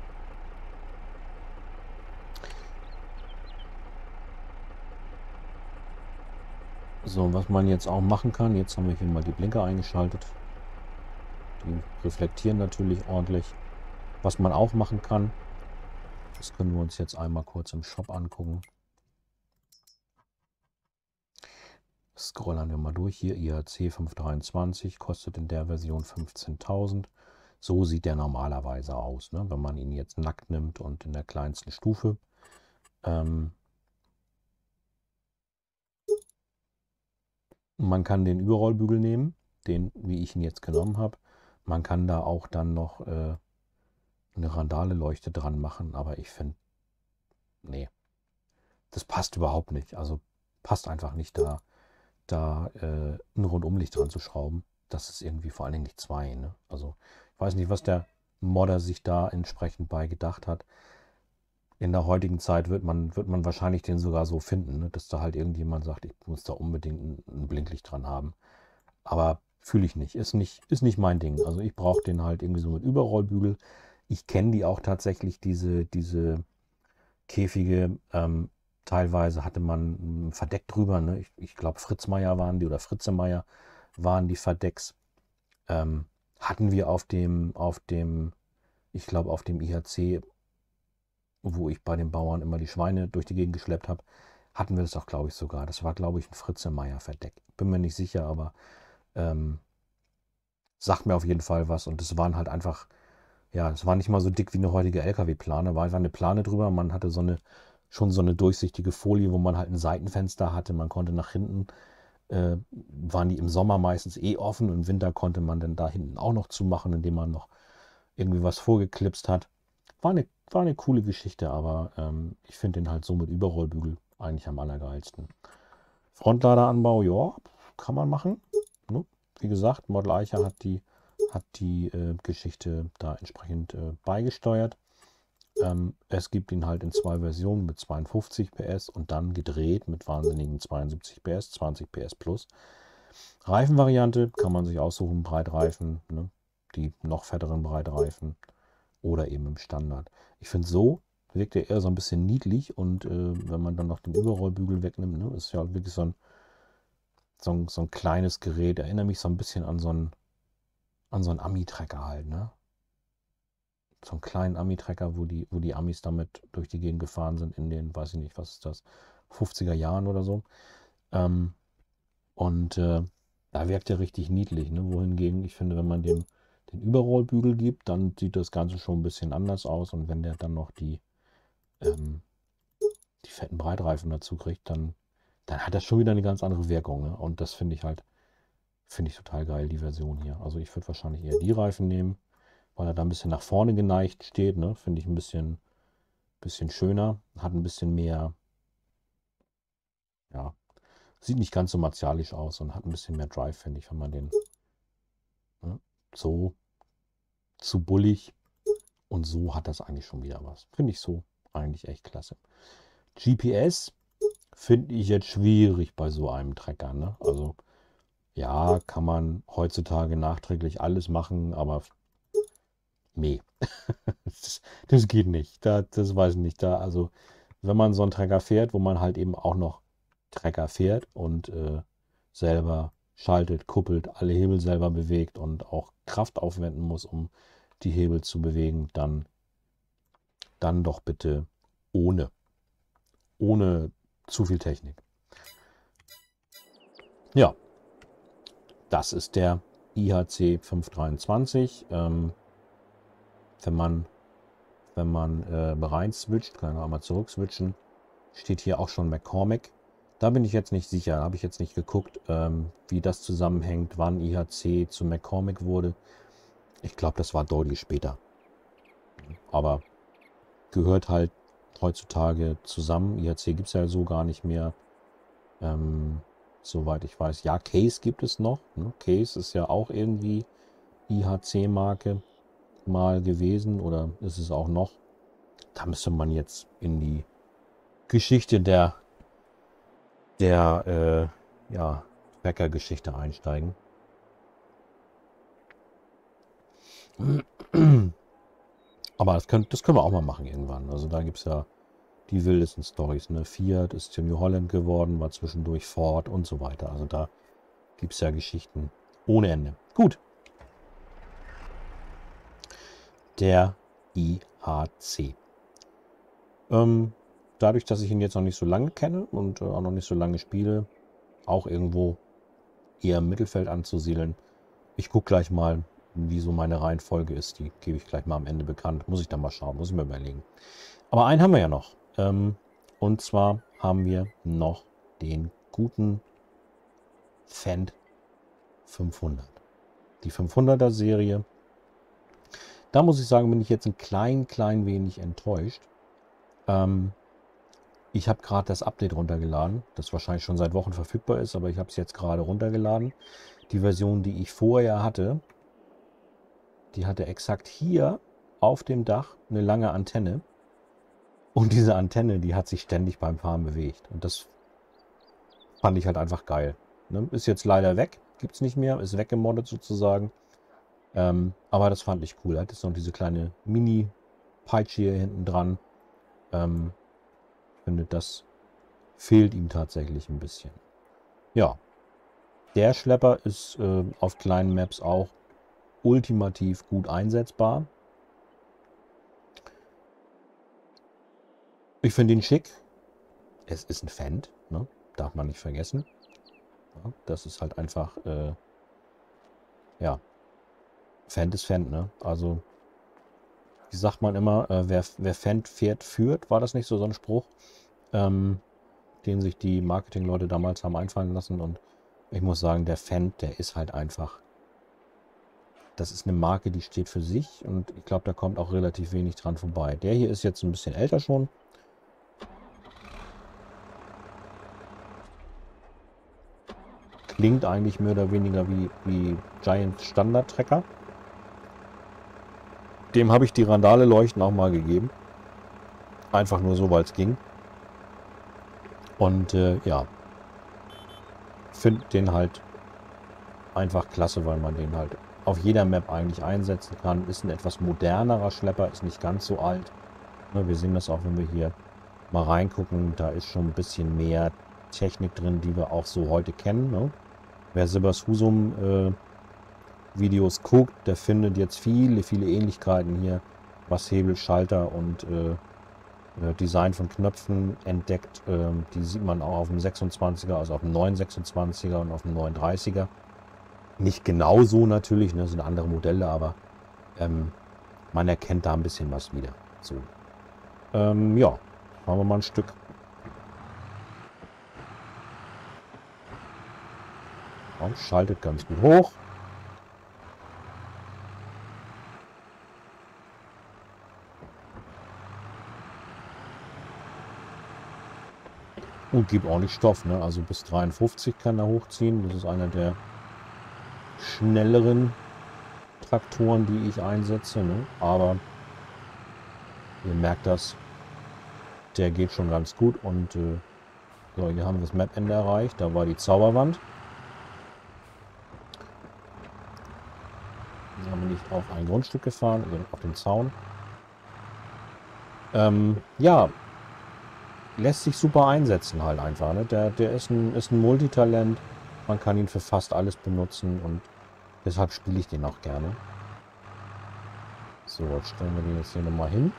So, was man jetzt auch machen kann, jetzt haben wir hier mal die Blinker eingeschaltet. Die reflektieren natürlich ordentlich. Was man auch machen kann, das können wir uns jetzt einmal kurz im Shop angucken. Scrollen wir mal durch hier. I H C fünf dreiundzwanzig kostet in der Version fünfzehntausend. So sieht der normalerweise aus, ne? Wenn man ihn jetzt nackt nimmt und in der kleinsten Stufe. Ähm, man kann den Überrollbügel nehmen, den, wie ich ihn jetzt genommen habe. Man kann da auch dann noch äh, eine Randale-Leuchte dran machen, aber ich finde, nee, das passt überhaupt nicht. Also passt einfach nicht da, da äh, ein Rundumlicht dran zu schrauben. Das ist irgendwie vor allen Dingen nicht zwei. Ne? Also ich weiß nicht, was der Modder sich da entsprechend bei gedacht hat. In der heutigen Zeit wird man, wird man wahrscheinlich den sogar so finden, ne? Dass da halt irgendjemand sagt, ich muss da unbedingt ein, ein Blinklicht dran haben. Aber fühle ich nicht. Ist nicht, ist nicht mein Ding. Also ich brauche den halt irgendwie so mit Überrollbügel. Ich kenne die auch tatsächlich, diese, diese Käfige. Ähm, teilweise hatte man ein Verdeck drüber. Ne? Ich, ich glaube, Fritzmeier waren die oder Fritzemeier waren die Verdecks. Ähm, hatten wir auf dem, auf dem, ich glaube, auf dem I H C, wo ich bei den Bauern immer die Schweine durch die Gegend geschleppt habe, hatten wir das auch, glaube ich, sogar. Das war, glaube ich, ein Fritzemeier-Verdeck. Bin mir nicht sicher, aber ähm, sagt mir auf jeden Fall was. Und das waren halt einfach, ja, es war nicht mal so dick wie eine heutige L K W-Plane, war einfach eine Plane drüber. Man hatte so eine, schon so eine durchsichtige Folie, wo man halt ein Seitenfenster hatte. Man konnte nach hinten, äh, waren die im Sommer meistens eh offen und im Winter konnte man dann da hinten auch noch zumachen, indem man noch irgendwie was vorgeklipst hat. War eine, war eine coole Geschichte, aber ähm, ich finde den halt so mit Überrollbügel eigentlich am allergeilsten. Frontladeranbau, ja, kann man machen. Ne? Wie gesagt, Model Eicher hat die, hat die äh, Geschichte da entsprechend äh, beigesteuert. Ähm, es gibt ihn halt in zwei Versionen mit zweiundfünfzig P S und dann gedreht mit wahnsinnigen zweiundsiebzig P S, zwanzig P S plus. Reifenvariante kann man sich aussuchen, Breitreifen, ne? Die noch fetteren Breitreifen oder eben im Standard. Ich finde, so wirkt er eher so ein bisschen niedlich und äh, wenn man dann noch den Überrollbügel wegnimmt, ne, ist ja wirklich so ein, so ein, so ein kleines Gerät. Erinnert mich so ein bisschen an so einen, an so einen Ami-Trecker halt, ne? So einen kleinen Ami-Trecker, wo die, wo die Amis damit durch die Gegend gefahren sind in den, weiß ich nicht, was ist das, fünfziger Jahren oder so. Ähm, und äh, da wirkt er richtig niedlich, ne? Wohingegen, ich finde, wenn man dem den Überrollbügel gibt, dann sieht das Ganze schon ein bisschen anders aus. Und wenn der dann noch die, ähm, die fetten Breitreifen dazu kriegt, dann, dann hat das schon wieder eine ganz andere Wirkung. Ne? Und das finde ich halt, finde ich total geil, die Version hier. Also ich würde wahrscheinlich eher die Reifen nehmen, weil er da ein bisschen nach vorne geneigt steht. Ne? Finde ich ein bisschen, bisschen schöner, hat ein bisschen mehr, ja, sieht nicht ganz so martialisch aus und hat ein bisschen mehr Drive, finde ich, wenn man den, ne, so zu bullig und so hat das eigentlich schon wieder was. Finde ich so eigentlich echt klasse. G P S finde ich jetzt schwierig bei so einem Trecker. Ne? Also ja, kann man heutzutage nachträglich alles machen, aber nee. das, das geht nicht. Da, das weiß ich nicht. Da, also, wenn man so einen Trecker fährt, wo man halt eben auch noch Trecker fährt und äh, selber schaltet, kuppelt, alle Hebel selber bewegt und auch Kraft aufwenden muss, um die Hebel zu bewegen, dann, dann doch bitte ohne. Ohne zu viel Technik. Ja, das ist der I H C fünf dreiundzwanzig. Ähm, wenn man, wenn man äh, rein switcht, kann man mal zurück switchen, steht hier auch schon McCormick. Da bin ich jetzt nicht sicher, da habe ich jetzt nicht geguckt, ähm, wie das zusammenhängt, wann I H C zu McCormick wurde. Ich glaube, das war deutlich später. Aber gehört halt heutzutage zusammen. I H C gibt es ja so gar nicht mehr. Ähm, soweit ich weiß. Ja, Case gibt es noch. Ne? Case ist ja auch irgendwie I H C-Marke mal gewesen oder ist es auch noch. Da müsste man jetzt in die Geschichte der, der äh, ja, Bäckergeschichte einsteigen. Aber das können, das können wir auch mal machen irgendwann. Also da gibt es ja die wildesten Storys. Ne? Fiat ist zu New Holland geworden, war zwischendurch Ford und so weiter. Also da gibt es ja Geschichten ohne Ende. Gut. Der I H C. Ähm, dadurch, dass ich ihn jetzt noch nicht so lange kenne und äh, auch noch nicht so lange spiele, auch irgendwo eher im Mittelfeld anzusiedeln. Ich gucke gleich mal, wie so meine Reihenfolge ist. Die gebe ich gleich mal am Ende bekannt. Muss ich dann mal schauen, muss ich mir überlegen. Aber einen haben wir ja noch. Ähm, und zwar haben wir noch den guten Fendt fünfhundert. Die fünfhunderter Serie. Da muss ich sagen, bin ich jetzt ein klein, klein wenig enttäuscht. Ähm, ich habe gerade das Update runtergeladen, das wahrscheinlich schon seit Wochen verfügbar ist, aber ich habe es jetzt gerade runtergeladen. Die Version, die ich vorher hatte, die hatte exakt hier auf dem Dach eine lange Antenne. Und diese Antenne, die hat sich ständig beim Fahren bewegt. Und das fand ich halt einfach geil. Ne? Ist jetzt leider weg, gibt es nicht mehr, ist weggemoddet sozusagen. Ähm, aber das fand ich cool. Er hat jetzt noch diese kleine Mini-Peitsche hier hinten dran. Ähm, ich finde, das fehlt ihm tatsächlich ein bisschen. Ja, der Schlepper ist äh, auf kleinen Maps auch ultimativ gut einsetzbar. Ich finde ihn schick. Es ist ein Fendt, ne? Darf man nicht vergessen. Ja, das ist halt einfach, äh, ja, Fendt ist Fendt, ne? Also, wie sagt man immer, äh, wer, wer Fendt fährt, führt, war das nicht so so ein Spruch, ähm, den sich die Marketingleute damals haben einfallen lassen. Und ich muss sagen, der Fendt, der ist halt einfach, das ist eine Marke, die steht für sich und ich glaube, da kommt auch relativ wenig dran vorbei. Der hier ist jetzt ein bisschen älter schon. Klingt eigentlich mehr oder weniger wie, wie Giant Standard Trecker. Dem habe ich die Randale-Leuchten auch mal gegeben. Einfach nur so, weil es ging. Und äh, ja, finde den halt einfach klasse, weil man den halt auf jeder Map eigentlich einsetzen kann. Ist ein etwas modernerer Schlepper, ist nicht ganz so alt. Ne, wir sehen das auch, wenn wir hier mal reingucken. Da ist schon ein bisschen mehr Technik drin, die wir auch so heute kennen. Ne? Wer Sibbers Husum äh, Videos guckt, der findet jetzt viele, viele Ähnlichkeiten hier, was Hebel, Schalter und äh, Design von Knöpfen entdeckt. Ähm, die sieht man auch auf dem sechsundzwanziger, also auf dem neuen sechsundzwanziger und auf dem neuen dreißiger. Nicht genau so natürlich, ne, sind andere Modelle, aber ähm, man erkennt da ein bisschen was wieder. So. Ähm, ja, machen wir mal ein Stück. Ja, schaltet ganz gut hoch. Und gibt ordentlich Stoff, ne? Also bis dreiundfünfzig kann er hochziehen. Das ist einer der schnelleren Traktoren, die ich einsetze, ne? Aber ihr merkt das, der geht schon ganz gut. Und äh, so, hier haben wir das Map-Ende erreicht. Da war die Zauberwand. Dann bin ich auf ein Grundstück gefahren, auf den Zaun. Ähm, ja, lässt sich super einsetzen halt einfach. Ne? Der, der ist ein, ist ein Multitalent. Man kann ihn für fast alles benutzen und deshalb spiele ich den auch gerne. So, jetzt stellen wir den jetzt hier nochmal hin.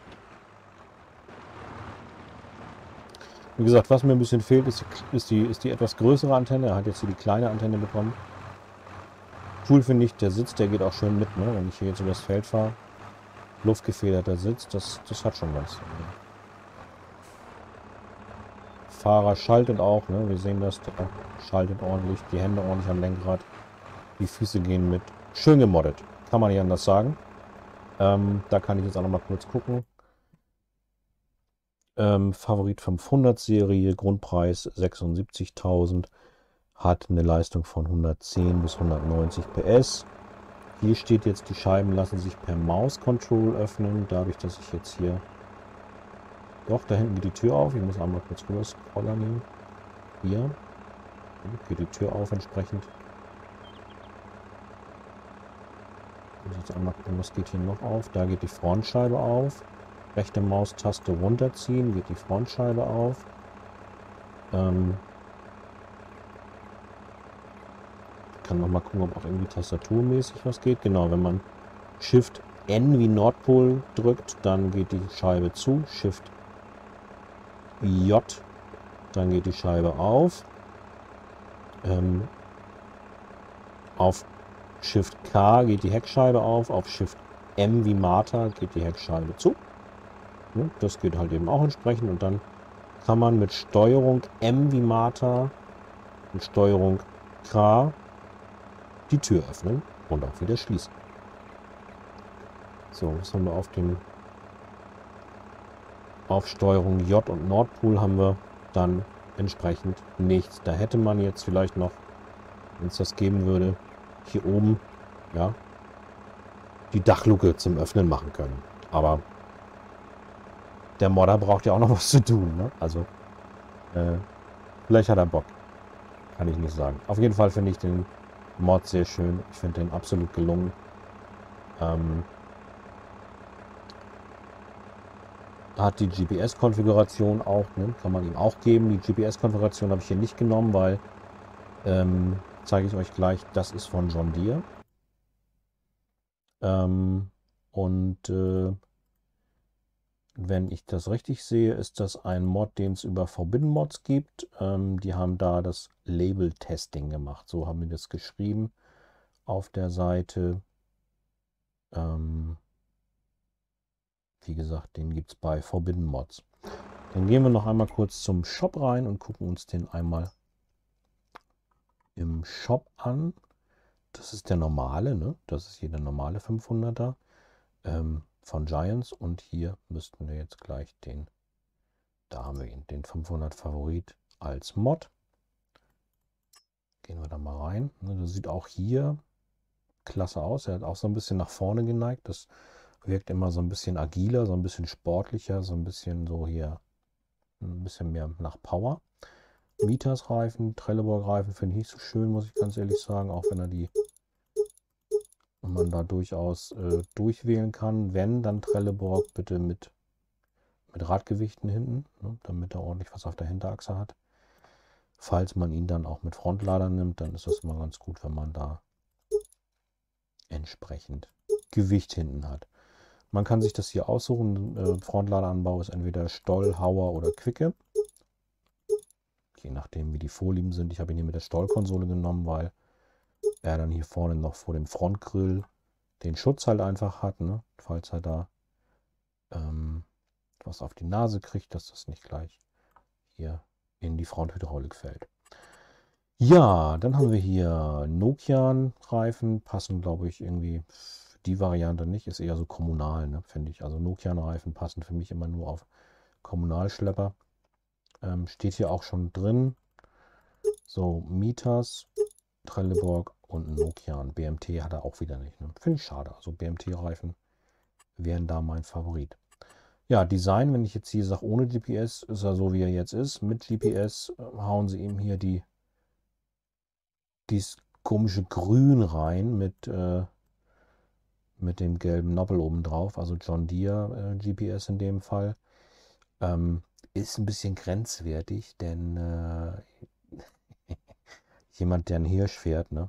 Wie gesagt, was mir ein bisschen fehlt, ist, ist, die, ist die etwas größere Antenne. Er hat jetzt hier die kleine Antenne bekommen. Cool finde ich, der Sitz, der geht auch schön mit, ne? Wenn ich hier jetzt über das Feld fahre. Luftgefederter Sitz, das, das hat schon was. Fahrer schaltet auch, ne? Wir sehen das, der schaltet ordentlich, die Hände ordentlich am Lenkrad. Die Füße gehen mit. Schön gemoddet, kann man nicht anders sagen. Ähm, da kann ich jetzt auch noch mal kurz gucken. Ähm, Favorit fünfhundert Serie, Grundpreis sechsundsiebzigtausend, hat eine Leistung von hundertzehn bis hundertneunzig P S. Hier steht jetzt, die Scheiben lassen sich per Mouse Control öffnen, dadurch, dass ich jetzt hier... Doch, da hinten geht die Tür auf. Ich muss einmal kurz rüber scrollen. Hier geht die Tür auf entsprechend. Ich muss jetzt einmal gucken, was geht hier noch auf. Da geht die Frontscheibe auf. Rechte Maustaste runterziehen, geht die Frontscheibe auf. Ähm, ich kann noch mal gucken, ob auch irgendwie tastaturmäßig was geht. Genau, wenn man Shift N wie Nordpol drückt, dann geht die Scheibe zu. Shift J, dann geht die Scheibe auf. Ähm, auf Shift K geht die Heckscheibe auf. Auf Shift M wie Martha geht die Heckscheibe zu. Das geht halt eben auch entsprechend und dann kann man mit Steuerung M wie Martha und Steuerung K die Tür öffnen und auch wieder schließen. So, was haben wir auf dem auf Steuerung J und Nordpol haben wir dann entsprechend nichts. Da hätte man jetzt vielleicht noch, wenn es das geben würde, hier oben ja die Dachluke zum Öffnen machen können. Aber der Modder braucht ja auch noch was zu tun, ne? Also, äh, vielleicht hat er Bock. Kann ich nicht sagen. Auf jeden Fall finde ich den Mod sehr schön. Ich finde den absolut gelungen. Ähm, hat die G P S-Konfiguration auch, ne? Kann man ihm auch geben. Die G P S-Konfiguration habe ich hier nicht genommen, weil, ähm, zeige ich euch gleich, das ist von John Deere. Ähm, und äh, wenn ich das richtig sehe, ist das ein Mod, den es über Forbidden Mods gibt. Ähm, die haben da das Label-Testing gemacht. So haben wir das geschrieben auf der Seite. Ähm, wie gesagt, den gibt es bei Forbidden Mods. Dann gehen wir noch einmal kurz zum Shop rein und gucken uns den einmal im Shop an. Das ist der normale, ne? Das ist hier der normale fünfhunderter ähm, von Giants. Und hier müssten wir jetzt gleich den, da haben wir ihn, den fünfhundert Favorit als Mod. Gehen wir da mal rein. Das sieht auch hier klasse aus. Er hat auch so ein bisschen nach vorne geneigt. Das wirkt immer so ein bisschen agiler, so ein bisschen sportlicher, so ein bisschen so hier, ein bisschen mehr nach Power. Mitas Reifen, Trelleborg Reifen finde ich nicht so schön, muss ich ganz ehrlich sagen, auch wenn er die, wenn man da durchaus äh, durchwählen kann. Wenn, dann Trelleborg bitte mit, mit Radgewichten hinten, ne, damit er ordentlich was auf der Hinterachse hat. Falls man ihn dann auch mit Frontlader nimmt, dann ist das immer ganz gut, wenn man da entsprechend Gewicht hinten hat. Man kann sich das hier aussuchen. Äh, Frontladeranbau ist entweder Stoll, Hauer oder Quicke. Je nachdem, wie die Vorlieben sind. Ich habe ihn hier mit der Stoll-Konsole genommen, weil er dann hier vorne noch vor dem Frontgrill den Schutz halt einfach hat, ne? Falls er da ähm, was auf die Nase kriegt, dass das nicht gleich hier in die Fronthydraulik fällt. Ja, dann haben wir hier Nokian-Reifen, passen glaube ich irgendwie, die Variante nicht, ist eher so kommunal, ne, finde ich. Also Nokian-Reifen passen für mich immer nur auf Kommunalschlepper. Ähm, steht hier auch schon drin. So, Mitas, Trelleborg und Nokian. B M T hat er auch wieder nicht. Ne? Finde ich schade. Also B M T-Reifen wären da mein Favorit. Ja, Design, wenn ich jetzt hier sage, ohne G P S, ist er so, wie er jetzt ist. Mit G P S äh, hauen sie ihm hier die dieses komische Grün rein mit, äh, mit dem gelben Noppel oben drauf, also John Deere äh, G P S in dem Fall. Ähm, ist ein bisschen grenzwertig, denn äh, jemand, der einen Hirsch fährt, ne,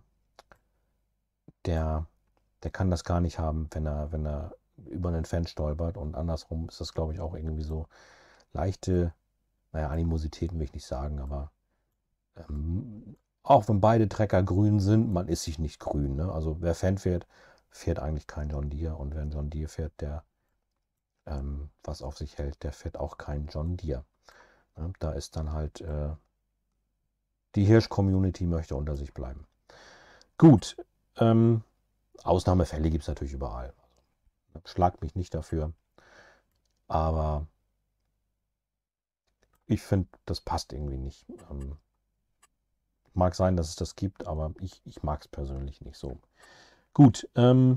der, der kann das gar nicht haben, wenn er, wenn er über einen Fan stolpert. Und andersrum ist das, glaube ich, auch irgendwie so leichte, naja, Animositäten will ich nicht sagen, aber ähm, auch wenn beide Trecker grün sind, man ist sich nicht grün. Ne? Also wer Fan fährt, fährt eigentlich kein John Deere. Und wer ein John Deere fährt, der ähm, was auf sich hält, der fährt auch kein John Deere. Ne? Da ist dann halt äh, die Hirsch-Community möchte unter sich bleiben. Gut, ähm, Ausnahmefälle gibt es natürlich überall. Schlagt mich nicht dafür. Aber ich finde, das passt irgendwie nicht. Ähm, mag sein, dass es das gibt, aber ich, ich mag es persönlich nicht so. Gut, ähm,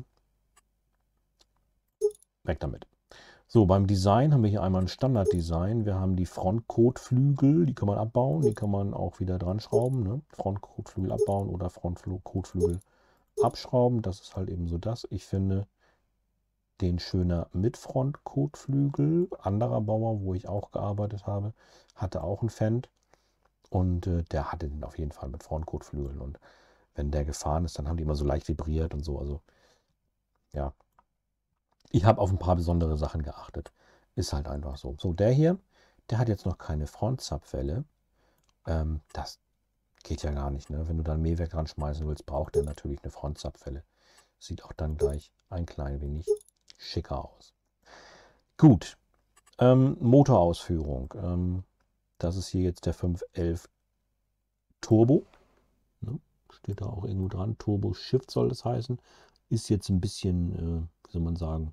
weg damit. So, beim Design haben wir hier einmal ein Standarddesign. Wir haben die Frontkotflügel, die kann man abbauen, die kann man auch wieder dran schrauben. Ne? Frontkotflügel abbauen oder Frontkotflügel abschrauben. Das ist halt eben so das. Ich finde den schöner mit Frontkotflügel. Anderer Bauer, wo ich auch gearbeitet habe, hatte auch einen Fendt. Und äh, der hatte den auf jeden Fall mit Frontkotflügeln. Und wenn der gefahren ist, dann haben die immer so leicht vibriert und so. Also ja, ich habe auf ein paar besondere Sachen geachtet. Ist halt einfach so. So, der hier, der hat jetzt noch keine Frontzapfwelle. Ähm, das geht ja gar nicht. Ne? Wenn du dann Mähwerk dran schmeißen willst, braucht der natürlich eine Frontzapfwelle. Sieht auch dann gleich ein klein wenig schicker aus. Gut, ähm, Motorausführung. Ähm, das ist hier jetzt der fünf elf Turbo. Ne? Steht da auch irgendwo dran. Turbo Shift soll das heißen. Ist jetzt ein bisschen, äh, wie soll man sagen,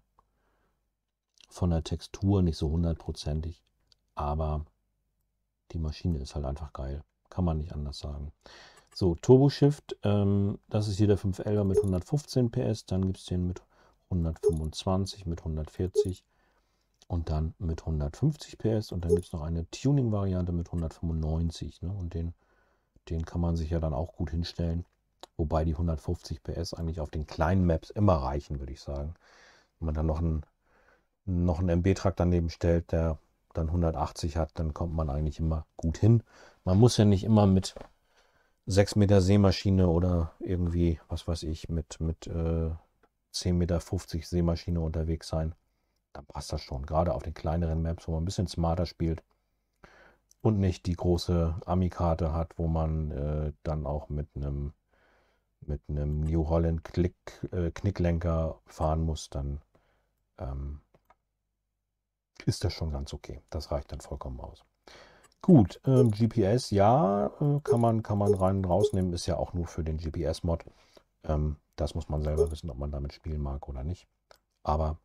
von der Textur nicht so hundertprozentig. Aber die Maschine ist halt einfach geil. Kann man nicht anders sagen. So, Turbo Shift, ähm, das ist hier der fünf elfer mit hundertfünfzehn P S. Dann gibt es den mit hundertfünfundzwanzig, mit hundertvierzig und dann mit hundertfünfzig P S. Und dann gibt es noch eine Tuning-Variante mit hundertfünfundneunzig. Ne? Und den, den kann man sich ja dann auch gut hinstellen. Wobei die hundertfünfzig P S eigentlich auf den kleinen Maps immer reichen, würde ich sagen. Wenn man dann noch einen, noch einen M B-Truck daneben stellt, der dann hundertachtzig hat, dann kommt man eigentlich immer gut hin. Man muss ja nicht immer mit sechs Meter Sämaschine oder irgendwie, was weiß ich, mit, mit äh, zehn Meter fünfzig Sämaschine unterwegs sein. Dann passt das schon. Gerade auf den kleineren Maps, wo man ein bisschen smarter spielt und nicht die große Ami-Karte hat, wo man äh, dann auch mit einem mit einem New Holland Klick, äh, Knicklenker fahren muss, dann ähm, ist das schon ganz okay. Das reicht dann vollkommen aus. Gut, ähm, G P S, ja, äh, kann man, kann man rein und rausnehmen, ist ja auch nur für den G P S-Mod. Ähm, das muss man selber wissen, ob man damit spielen mag oder nicht. Aber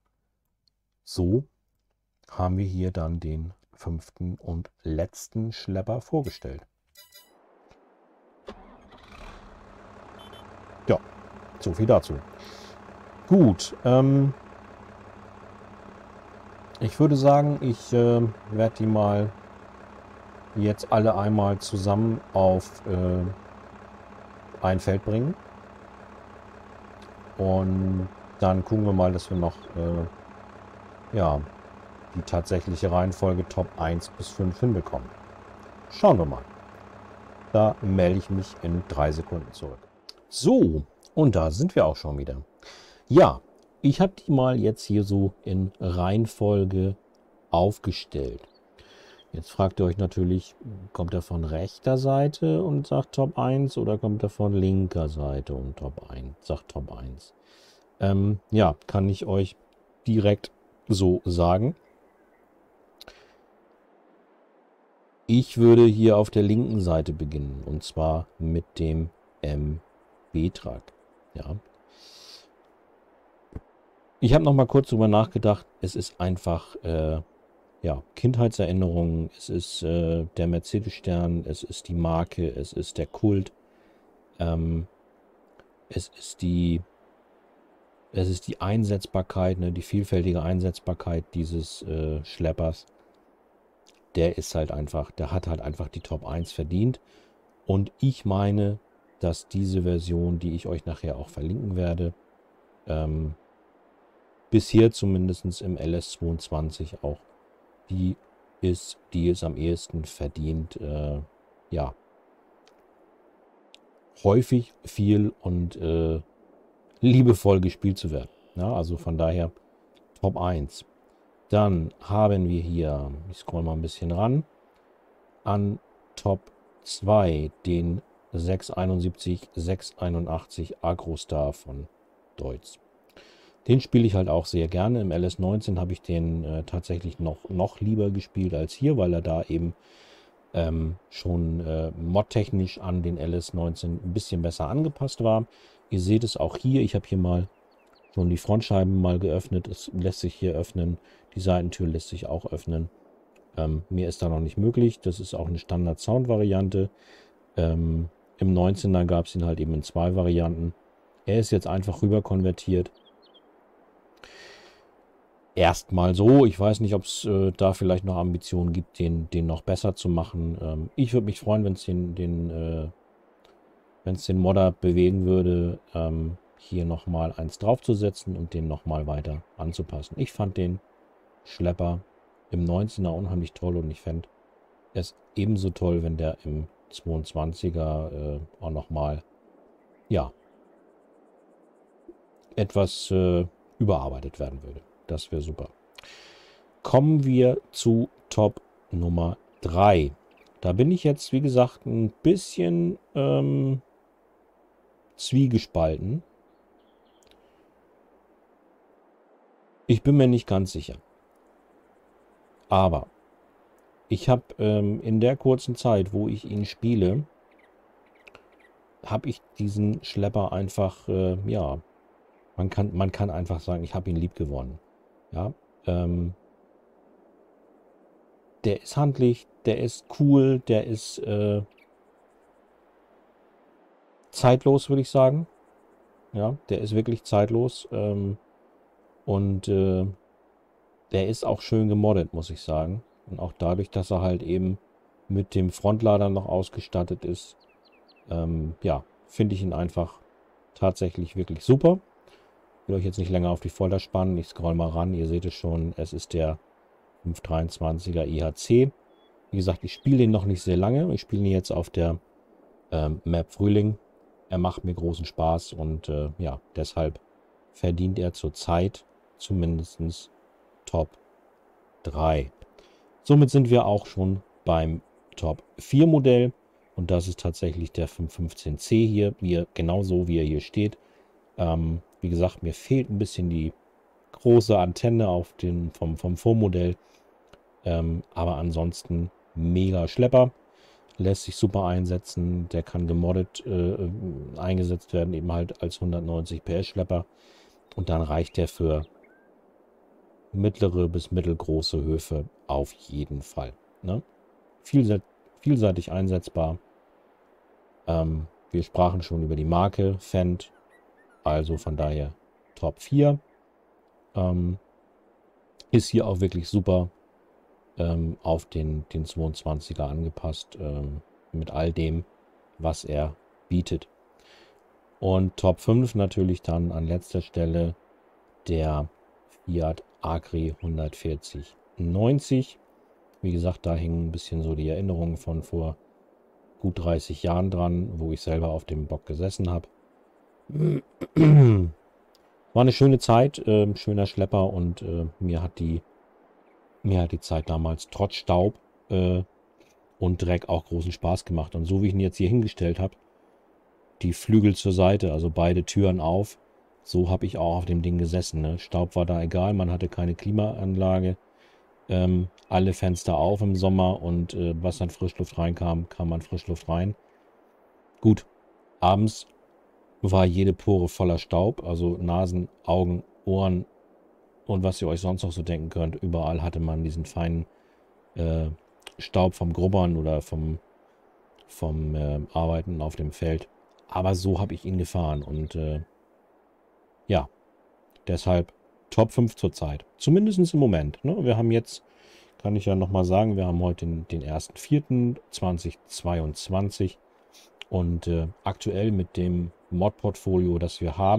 so haben wir hier dann den fünften und letzten Schlepper vorgestellt. Ja, so viel dazu. Gut, ähm, ich würde sagen, ich äh, werde die mal jetzt alle einmal zusammen auf äh, ein Feld bringen. Und dann gucken wir mal, dass wir noch äh, ja, die tatsächliche Reihenfolge Top eins bis fünf hinbekommen. Schauen wir mal. Da melde ich mich in drei Sekunden zurück. So, und da sind wir auch schon wieder. Ja, ich habe die mal jetzt hier so in Reihenfolge aufgestellt. Jetzt fragt ihr euch natürlich, kommt er von rechter Seite und sagt Top eins oder kommt er von linker Seite und Top eins, sagt Top eins? Ähm, ja, kann ich euch direkt so sagen. Ich würde hier auf der linken Seite beginnen und zwar mit dem M B-Truck. Ja. Ich habe noch mal kurz drüber nachgedacht. Es ist einfach äh, ja, Kindheitserinnerungen. Es ist äh, der Mercedes-Stern. Es ist die Marke. Es ist der Kult. Ähm, es ist die, es ist die Einsetzbarkeit, ne, die vielfältige Einsetzbarkeit dieses äh, Schleppers. Der ist halt einfach, der hat halt einfach die Top eins verdient. Und ich meine, dass diese Version, die ich euch nachher auch verlinken werde, ähm, bisher zumindest im L S zweiundzwanzig auch die ist, die es am ehesten verdient, äh, ja, häufig, viel und äh, liebevoll gespielt zu werden. Ja, also von daher Top eins. Dann haben wir hier, ich scroll mal ein bisschen ran, an Top zwei den sechs einundsiebzig, sechs einundachtzig Agrostar von Deutz. Den spiele ich halt auch sehr gerne. Im L S neunzehn habe ich den äh, tatsächlich noch, noch lieber gespielt als hier, weil er da eben ähm, schon äh, modtechnisch an den L S neunzehn ein bisschen besser angepasst war. Ihr seht es auch hier. Ich habe hier mal schon die Frontscheiben mal geöffnet. Es lässt sich hier öffnen. Die Seitentür lässt sich auch öffnen. Ähm, mehr ist da noch nicht möglich. Das ist auch eine Standard-Sound-Variante. Ähm, Im neunzehner gab es ihn halt eben in zwei Varianten. Er ist jetzt einfach rüber konvertiert. Erstmal so. Ich weiß nicht, ob es äh, da vielleicht noch Ambitionen gibt, den, den noch besser zu machen. Ähm, ich würde mich freuen, wenn es den, den, äh, wenn es den Modder bewegen würde, ähm, hier nochmal eins draufzusetzen und den nochmal weiter anzupassen. Ich fand den Schlepper im neunzehner unheimlich toll und ich fände es ebenso toll, wenn der im zweiundzwanziger äh, auch nochmal, ja, etwas äh, überarbeitet werden würde. Das wäre super. Kommen wir zu Top Nummer drei. Da bin ich jetzt, wie gesagt, ein bisschen ähm, zwiegespalten. Ich bin mir nicht ganz sicher. Aber ich habe ähm, in der kurzen Zeit, wo ich ihn spiele, habe ich diesen Schlepper einfach, äh, ja, man kann, man kann einfach sagen, ich habe ihn lieb gewonnen. Ja, ähm, der ist handlich, der ist cool, der ist äh, zeitlos, würde ich sagen. Ja, der ist wirklich zeitlos. Ähm, und äh, der ist auch schön gemoddet, muss ich sagen. Und auch dadurch, dass er halt eben mit dem Frontlader noch ausgestattet ist, ähm, ja, finde ich ihn einfach tatsächlich wirklich super. Ich will euch jetzt nicht länger auf die Folter spannen. Ich scroll mal ran. Ihr seht es schon. Es ist der fünfhundertdreiundzwanziger I H C. Wie gesagt, ich spiele den noch nicht sehr lange. Ich spiele ihn jetzt auf der ähm, Map Frühling. Er macht mir großen Spaß und äh, ja, deshalb verdient er zurzeit zumindest Top drei. Somit sind wir auch schon beim Top vier Modell und das ist tatsächlich der fünf fünfzehn C hier, wie er, genauso wie er hier steht. Ähm, wie gesagt, mir fehlt ein bisschen die große Antenne auf den, vom, vom Vormodell, ähm, aber ansonsten mega Schlepper. Lässt sich super einsetzen, der kann gemoddet äh, eingesetzt werden, eben halt als hundertneunzig P S Schlepper und dann reicht der für mittlere bis mittelgroße Höfe auf jeden Fall. Ne? Vielseit vielseitig einsetzbar. Ähm, wir sprachen schon über die Marke Fendt, also von daher Top vier. Ähm, ist hier auch wirklich super ähm, auf den, den zweiundzwanziger angepasst, ähm, mit all dem, was er bietet. Und Top fünf natürlich dann an letzter Stelle der Fiat Agri hundertvierzig neunzig. Wie gesagt, da hängen ein bisschen so die Erinnerungen von vor gut dreißig Jahren dran, wo ich selber auf dem Bock gesessen habe. War eine schöne Zeit, äh, schöner Schlepper und äh, mir hat die mir hat die Zeit damals trotz Staub äh, und Dreck auch großen Spaß gemacht. Und so wie ich ihn jetzt hier hingestellt habe, die Flügel zur Seite, also beide Türen auf, so habe ich auch auf dem Ding gesessen. Ne? Staub war da egal, man hatte keine Klimaanlage, ähm, alle Fenster auf im Sommer und äh, was an Frischluft reinkam, kam an Frischluft rein. Gut, abends war jede Pore voller Staub, also Nasen, Augen, Ohren und was ihr euch sonst noch so denken könnt. Überall hatte man diesen feinen äh, Staub vom Grubbern oder vom, vom äh, Arbeiten auf dem Feld. Aber so habe ich ihn gefahren und äh, ja, deshalb Top fünf zurzeit. Zumindest im Moment. Ne? Wir haben jetzt, kann ich ja nochmal sagen, wir haben heute den, den ersten vierten zweitausendzweiundzwanzig und äh, aktuell mit dem Mod-Portfolio, das wir haben,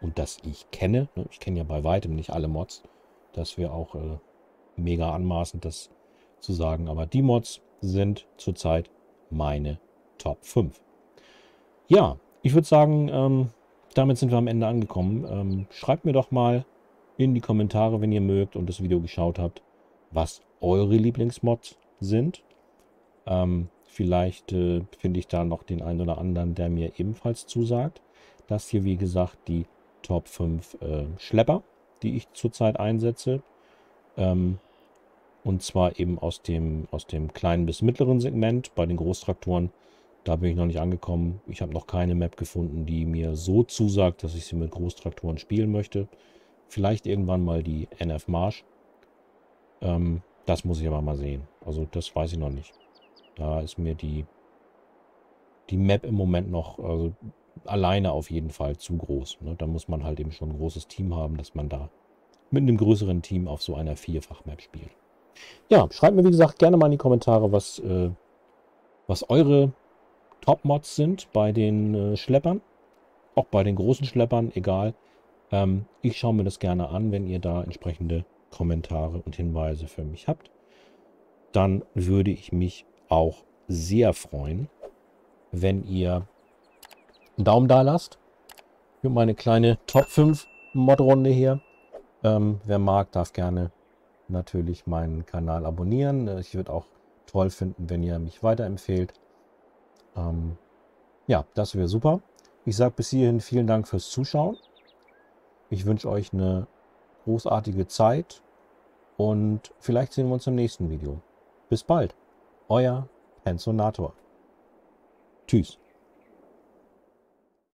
und das ich kenne. Ich kenne ja bei weitem nicht alle Mods. Das wäre auch äh, mega anmaßend, das zu sagen. Aber die Mods sind zurzeit meine Top fünf. Ja, ich würde sagen, ähm, damit sind wir am Ende angekommen. Ähm, schreibt mir doch mal in die Kommentare, wenn ihr mögt und das Video geschaut habt, was eure Lieblingsmods sind. Ähm, vielleicht äh, finde ich da noch den einen oder anderen, der mir ebenfalls zusagt. Das hier, wie gesagt, die Top fünf äh, Schlepper, die ich zurzeit einsetze. Ähm, und zwar eben aus dem, aus dem kleinen bis mittleren Segment. Bei den Großtraktoren, da bin ich noch nicht angekommen. Ich habe noch keine Map gefunden, die mir so zusagt, dass ich sie mit Großtraktoren spielen möchte. Vielleicht irgendwann mal die N F Marsch. Ähm, das muss ich aber mal sehen. Also das weiß ich noch nicht. Da ist mir die, die Map im Moment noch also alleine auf jeden Fall zu groß. Ne? Da muss man halt eben schon ein großes Team haben, dass man da mit einem größeren Team auf so einer Vierfach-Map spielt. Ja, schreibt mir wie gesagt gerne mal in die Kommentare, was, äh, was eure Top-Mods sind bei den äh, Schleppern. Auch bei den großen Schleppern, egal. Ähm, ich schaue mir das gerne an, wenn ihr da entsprechende Kommentare und Hinweise für mich habt. Dann würde ich mich auch sehr freuen, wenn ihr einen Daumen da lasst für meine kleine Top fünf Mod-Runde hier. Ähm, wer mag, darf gerne natürlich meinen Kanal abonnieren. Ich würde auch toll finden, wenn ihr mich weiterempfehlt. Ähm, ja, das wäre super. Ich sage bis hierhin vielen Dank fürs Zuschauen. Ich wünsche euch eine großartige Zeit und vielleicht sehen wir uns im nächsten Video. Bis bald. Euer Pensonator. Tschüss.